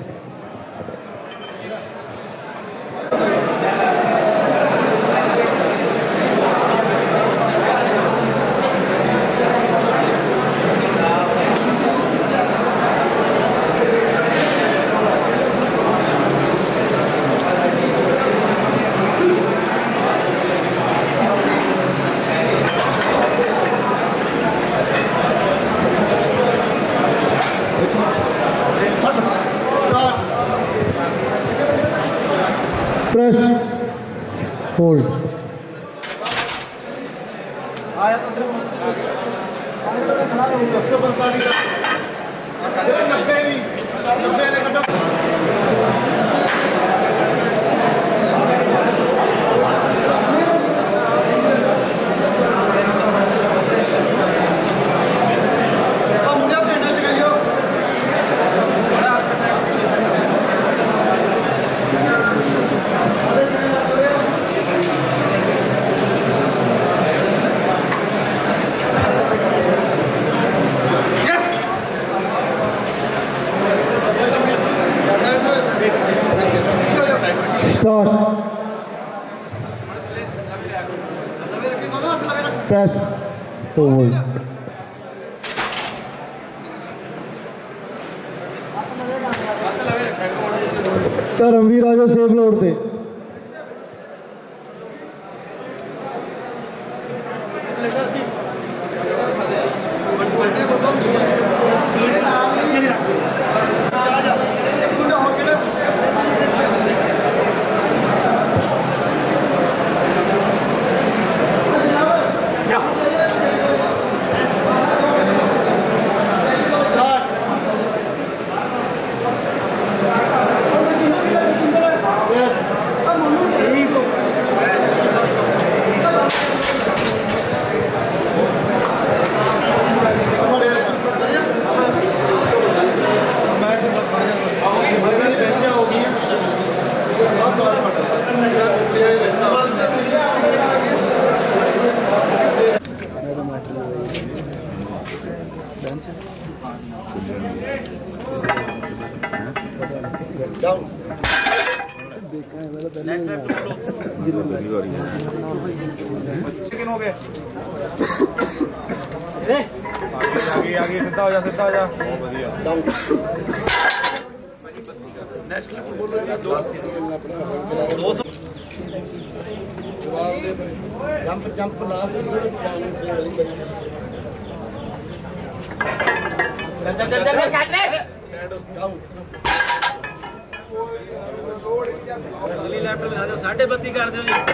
press, hold. Start. Press, hold. Dharamveer आजो सेफ लोड पे लेकिन हो गए आगे आगे सीधा हो जा सीधा हो जा बहुत बढ़िया नेक्स्ट लेवल बोलो जंप जंप ला चल चल चल काट ले असली लेफ्ट में आ जाओ 32.5 कर दो जी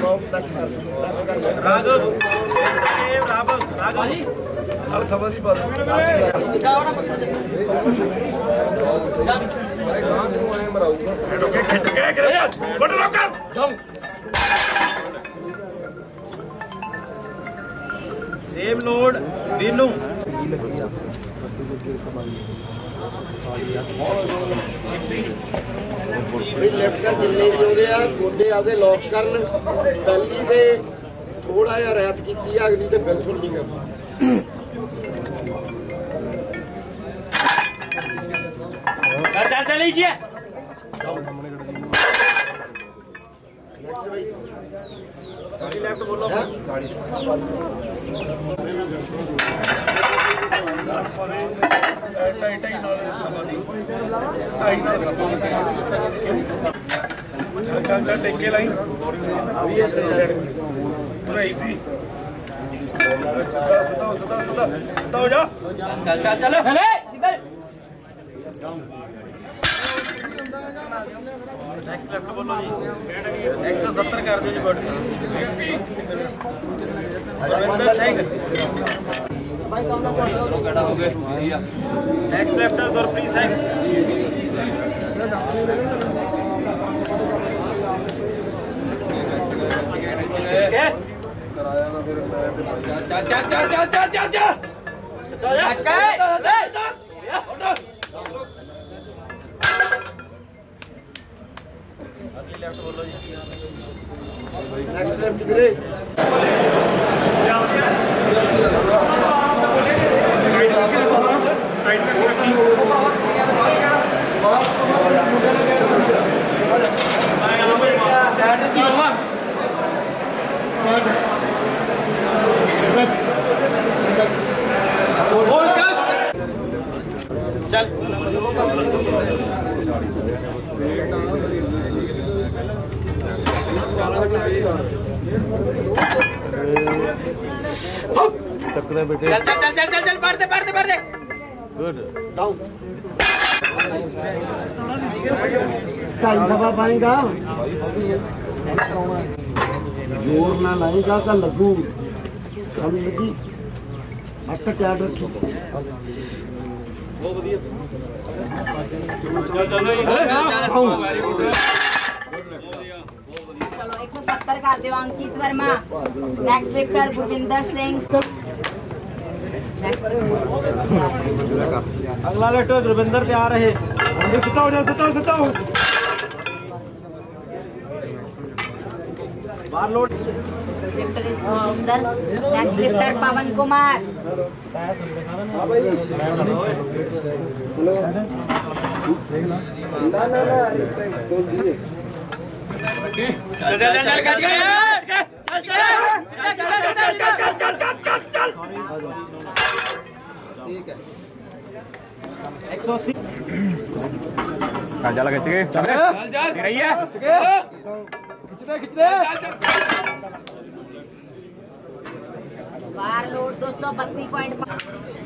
राघव राघव हर समझ ही बात ओके खिंच के बट रोक सेम लोड दीनू लिफ्टर जिन्ने भी होंगे आ गोडे आगे लॉक करन पहली ते थोड़ा जिहा रैत की अगली ते बिल्कुल नहीं करनी चल चल लीजिए लेफ्ट बोलो चल चल टेक के लाइन पूरा इजी सीधा हो जा चल चल चल चले सीधा नेक्स्ट लेफ्ट बोलो जी 170 कर दो जी बॉडी रविंदर सिंह भाई सामने खड़ा हो गया नेक्स्ट लेफ्टर गुरप्रीत सिंह चल चल चल चल चल चल चल लेफ्ट बोलो जी नेक्स्ट लेफ्ट गिरे चल बेटे चल चल चल चल चल बढ़ दे गुड डाउन ढाई सवा पाएगा जोर ना लाएगा का लगू हम लगी हट क्या रखी चलो 170 का देव अंकित वर्मा नेक्स्ट लिफ्टर भूपिंदर सिंह अगला लेफ्टर रविंदर तैयार है सता हो बाहर load lifter is Bhupinder next lifter Pawan Kumar चल चल चल कच गए चल ठीक है 180 कांजा लगा चुके चल चल रही है खिंचते बार लोड 232.5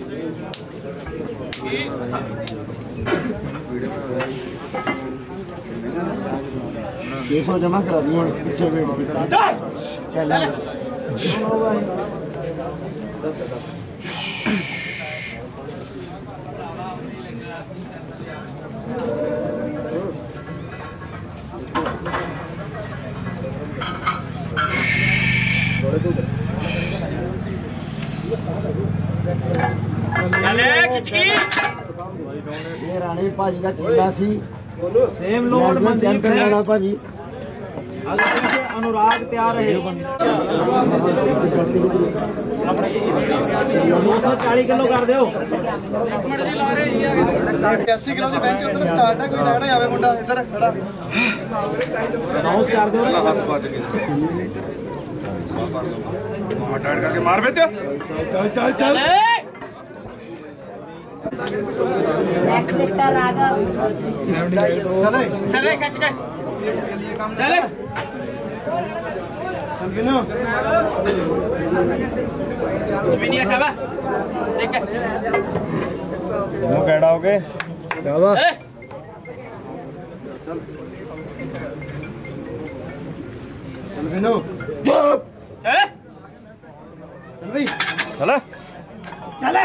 600 जमा करा दिए पीछे वेट चले खिचकी ये राणे भाजी का चीला सी सेम लोड मनदीप चैंपियन भाजी अगले पीछे अनुराग तैयार है 240 किलो कर दो 80 किलो ਦੀ ਬੈਂਚ ਉਧਰ ਸਟਾਰਟ ਹੈ ਕੋਈ ਰਹਿਣਾ ਜਾਵੇ ਮੁੰਡਾ ਇੱਧਰ ਖੜਾ अनाउंस कर दो हाथ बच गए टाइट करके मार बेटे चल चल नेक्स्ट लिफ्टर राघव चले खच गए चले विनो कुछ भी नहीं है शाबा देख वो कैडा हो गए चले विनो चले चल भाई चला चले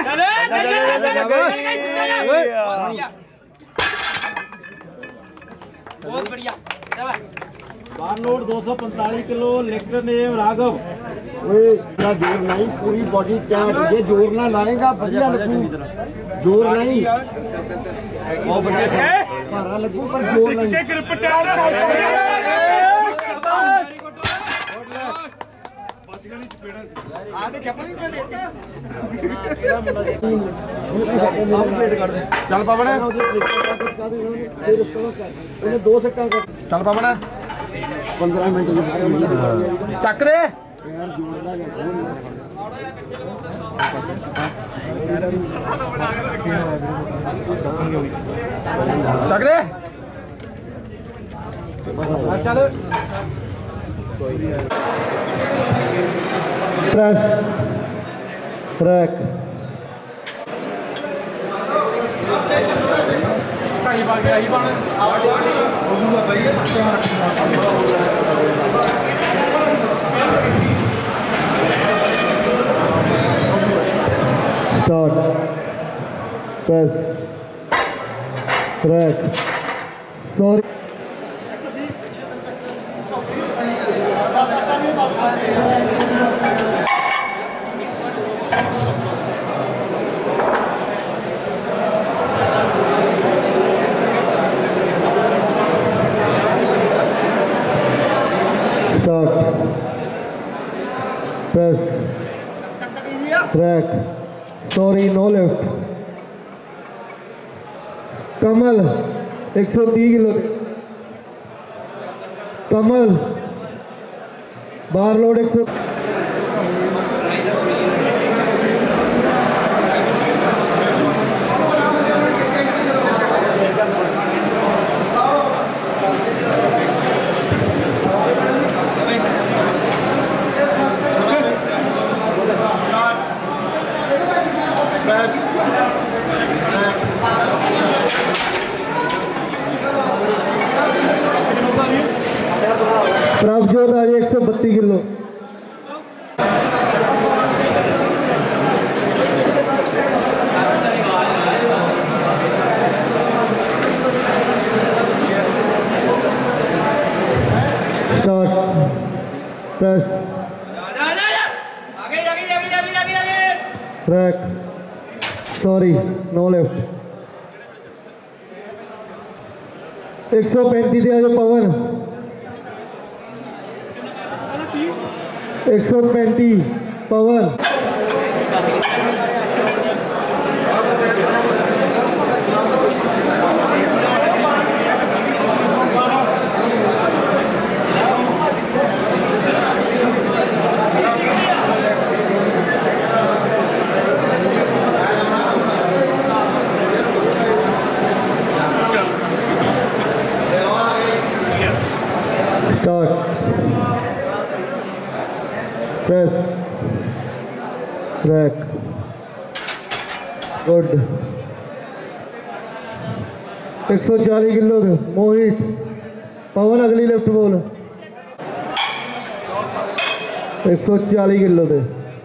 बहुत बढ़िया bar load 245 kilo lifter name Raghav ओए इसका जोर नहीं पूरी बॉडी टाइट ये जोर ना लाएगा बढ़िया लगू जोर नहीं बहुत बढ़िया भारा लगू पर जोर नहीं आगे चपल में देता चल पावना उन्हें 2 सेकंड चल पावना 15 मिनट ਚੱਕ ਦੇ यार जोड़दा ਚੱਕ ਦੇ ਚੱਲ track start press track sorry start press track sorry no lift Kamal 130 kilo Kamal bar load 100 Prabhjot आज 132 kilo start press track sorry no lift 135 दे आज Pawan 135 Pawan start press track good 140 kilo Mohit Pawan अगली लेफ्ट बोल 140 किलो दे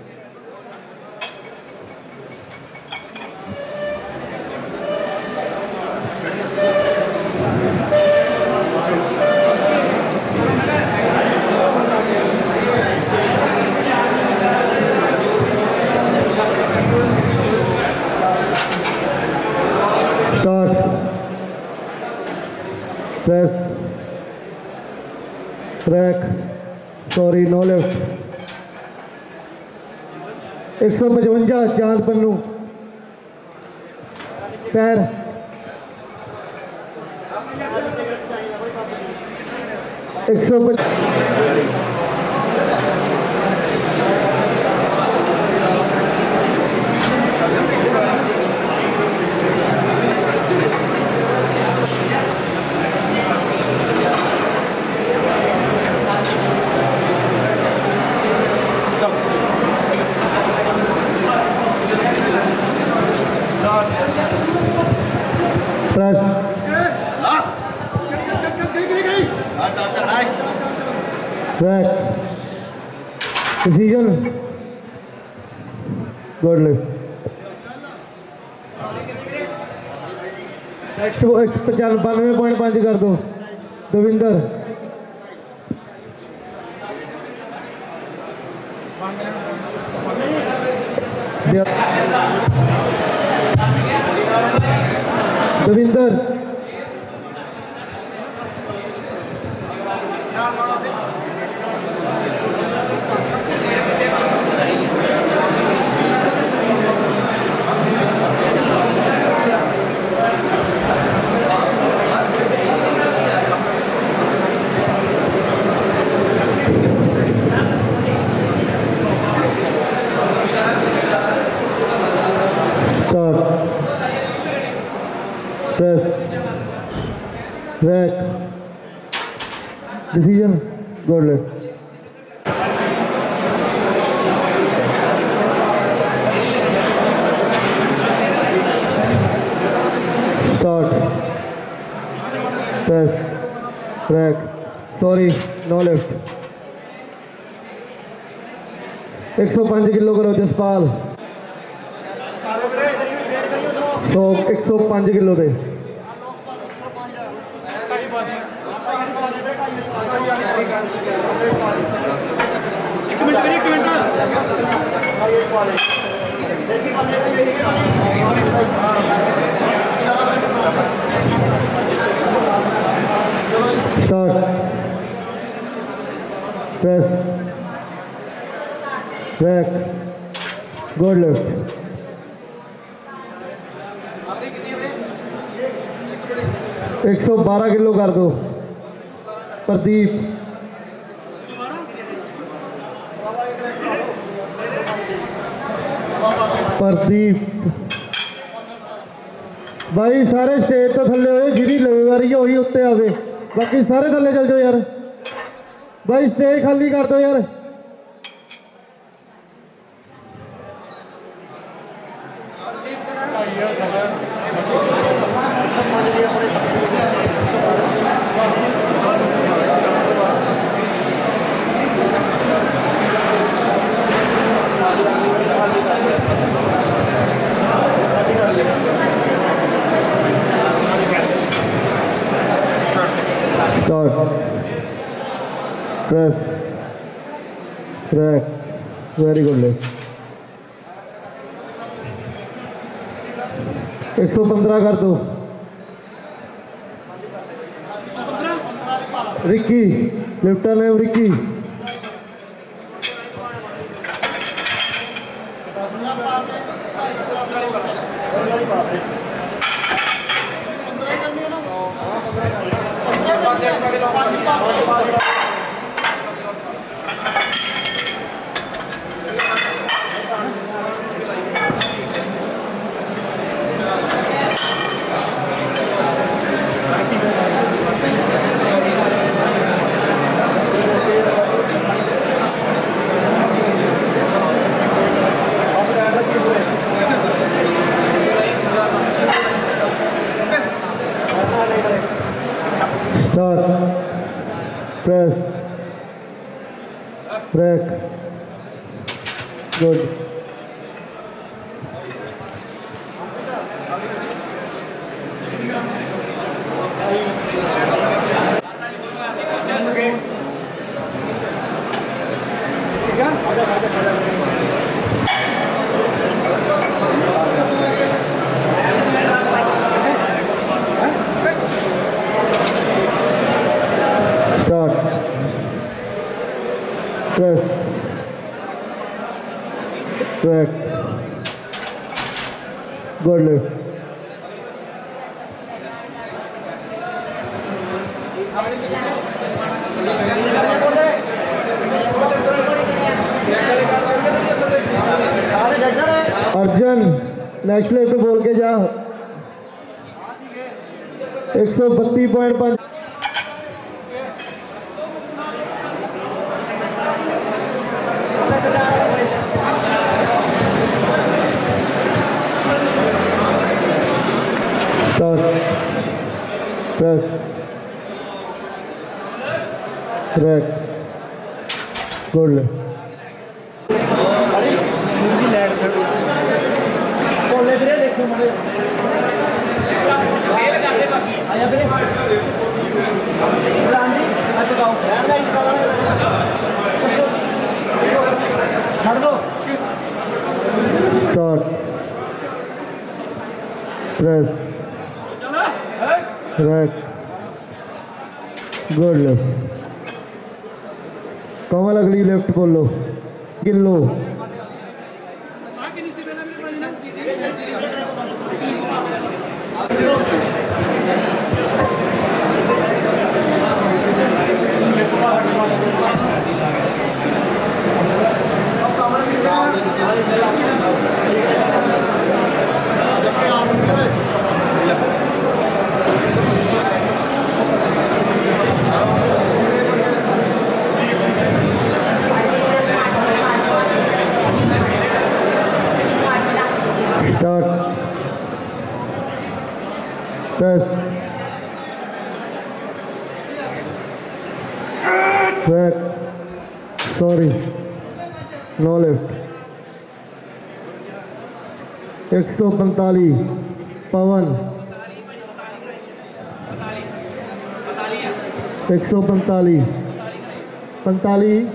start press track sorry no lift 155 Chand Pannu पैर 155 press track decision good lift next 95.5 कर दो Davinder Davinder press track decision good lift track sorry no lift 105 kilo करो Jaspal 105 kilo दे start press track good lift 112 kilo कर दो प्रदीप भाई सारे स्टेज तो थले होए जिहदी लवेवारी होई उत्ते आवे बाकी सारे थले चल जाओ यार भाई स्टेज खाली कर दो यार press track very good lift 115 कर दो रिक्की लिफ्टर है Ricky Start. Press. Break. Good. Start. Press. Track. Good lift. Arjun next प्ले पे बोल के जा 132.5 Start. Press. Track. Good lift. Start. Press. Right. Good lift. कमल अगली लेफ्ट बोलो kilo Start. Press. 145 Pawan 145 45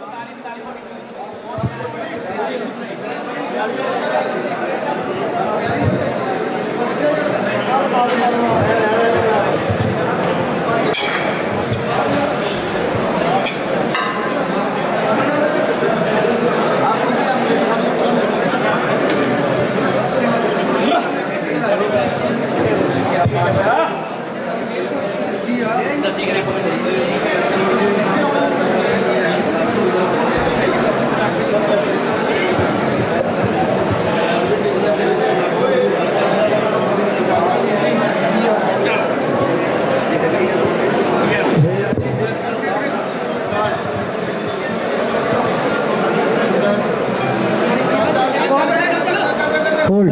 hold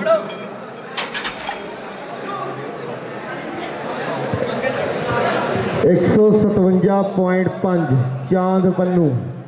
157.5 Chand Pannu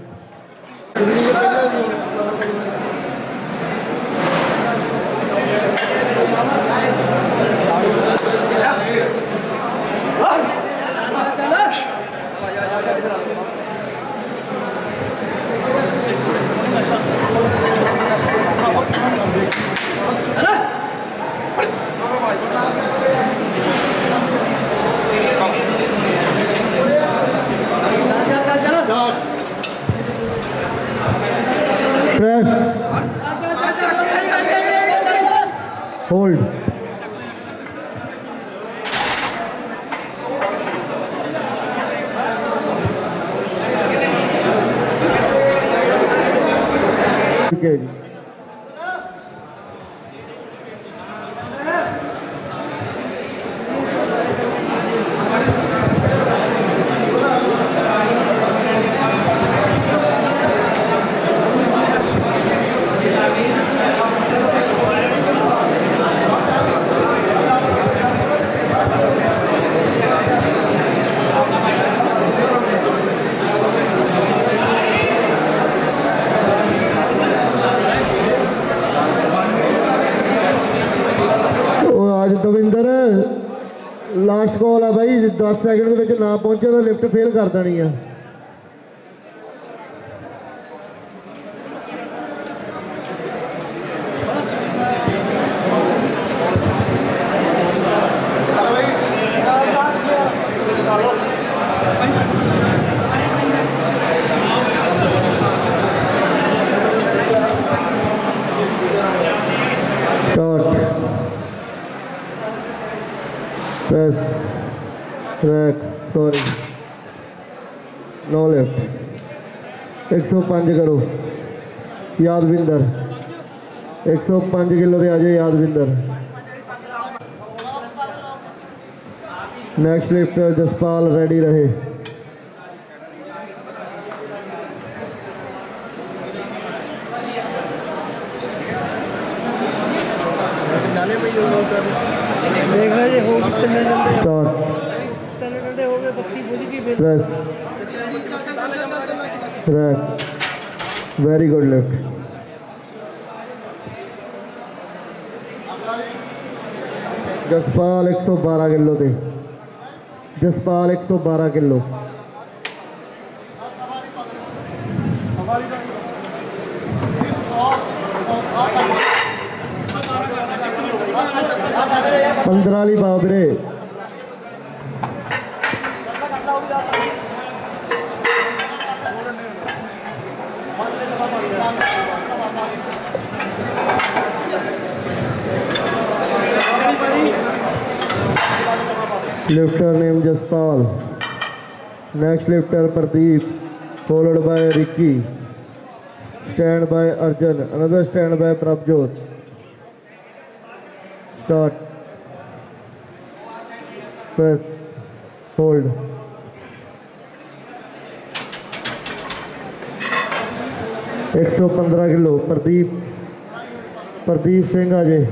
press hold ठीक है जी दविंदर लास्ट कॉल है भाई 10 सेकंड के ना पहुंचे तो लिफ्ट फेल कर देनी है Press, track, sorry, no left, 105 करो, यादविंदर, 105 किलो दे आजे Yadvinder, next lifter Jaspal ready रहे, देख रहे हो कितने जल्दी हो गए बत्ती पूरी की press rack very good lift Jaspal 112 kilo थे जसपाल 112 किलो 15 वाली बाबरे lifter name Jaspal next lifter Pradeep followed by Ricky stand by Arjun another stand by Prabjot start press hold 115 kilo Pradeep Singh Ajay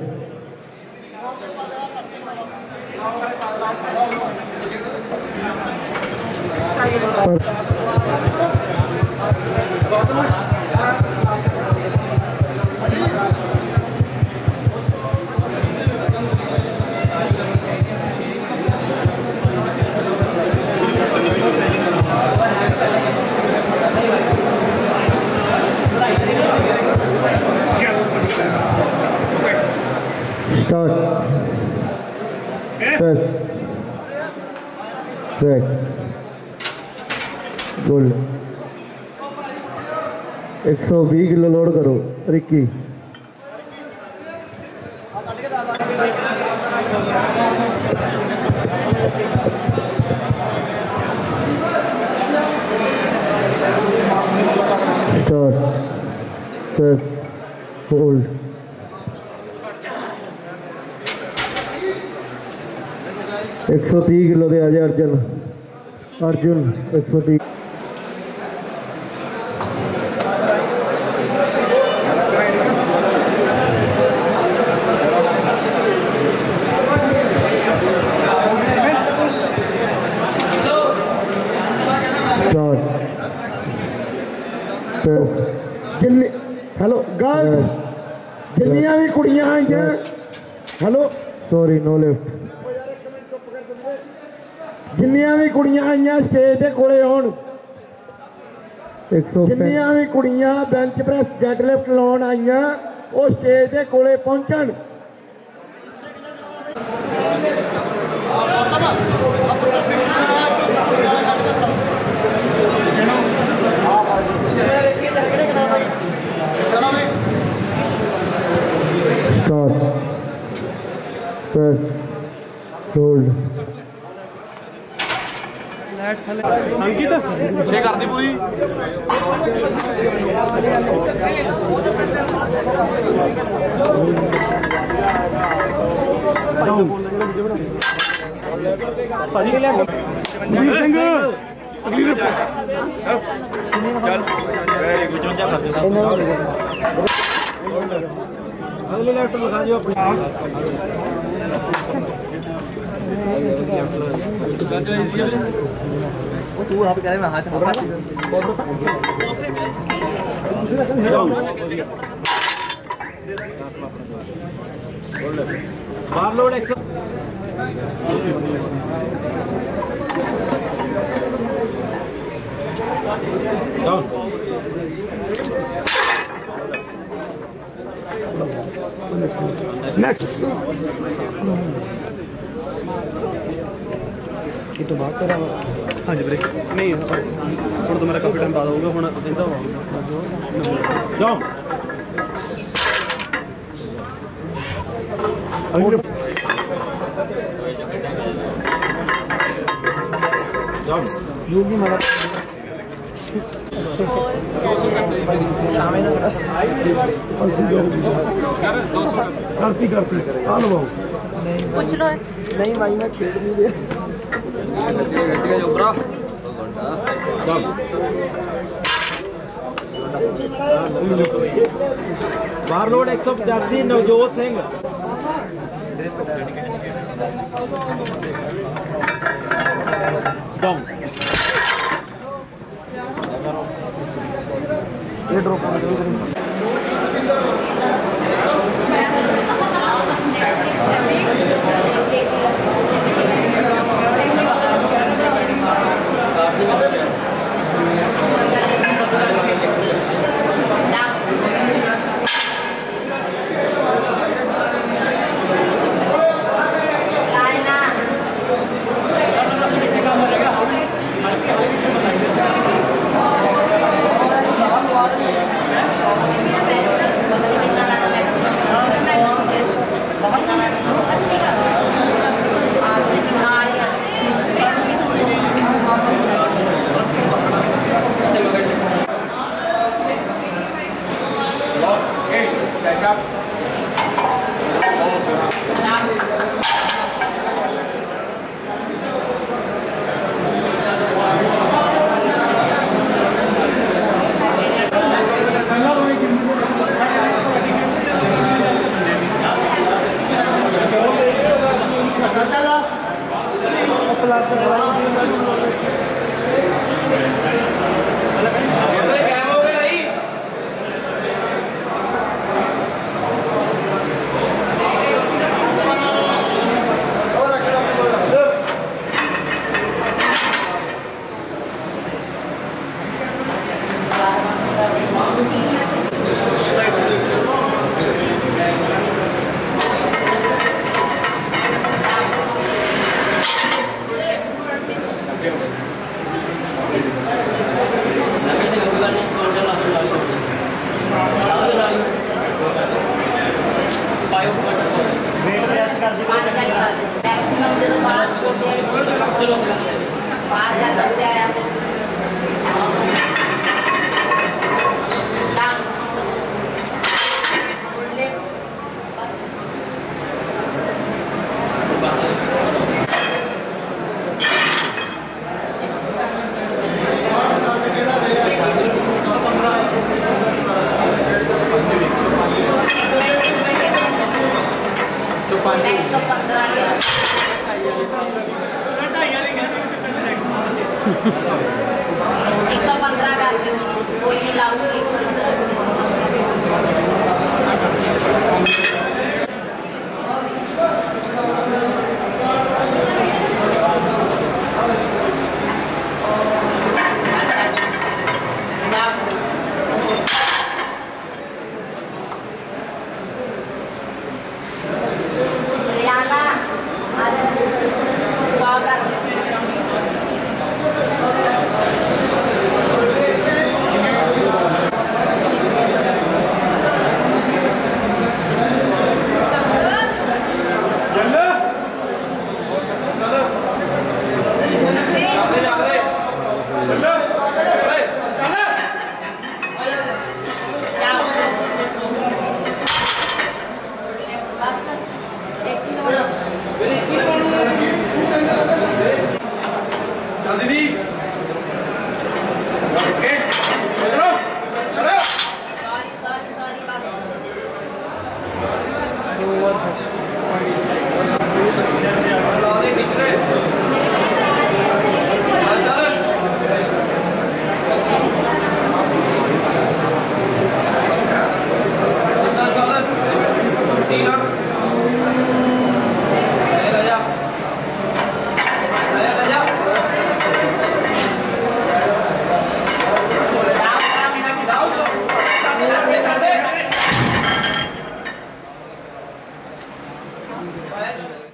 start press back good 120 kilo load करो Ricky start press hold 130 kilo दे आजा Arjun 130 hello girls जिन्नियां भी कुड़ियां आईयां hello sorry no left जिन्नियां भी कुड़ियां आईयां स्टेज दे कोले आउण 135 जिन्नियां भी कुड़ियां बेंच प्रेस डेड लिफ्ट लाउण आईयां वो स्टेज दे कोले पहुंचण स्टार्ट प्रेस होल्ड अंकित छे कर दी पूरी भाजी के लिए अगली चल वेरी गुड जो कर दे अगले लेफ्ट लगा जो अपनी तू आप कह रहे मैं हां बार लोड 100 डाउन नेक्स्ट कि तो बात कर रहा हाँ जी ब्रेक नहीं थोड़ा तो मेरा काफी टाइम बाद होगा होना कहता हुआ जाओ योगी मारा करती करती हाल वो कुछ लो नहीं भाई मैं खेल नहीं रहा bar load 185 Navjot Singh down ये ड्रॉप Vai.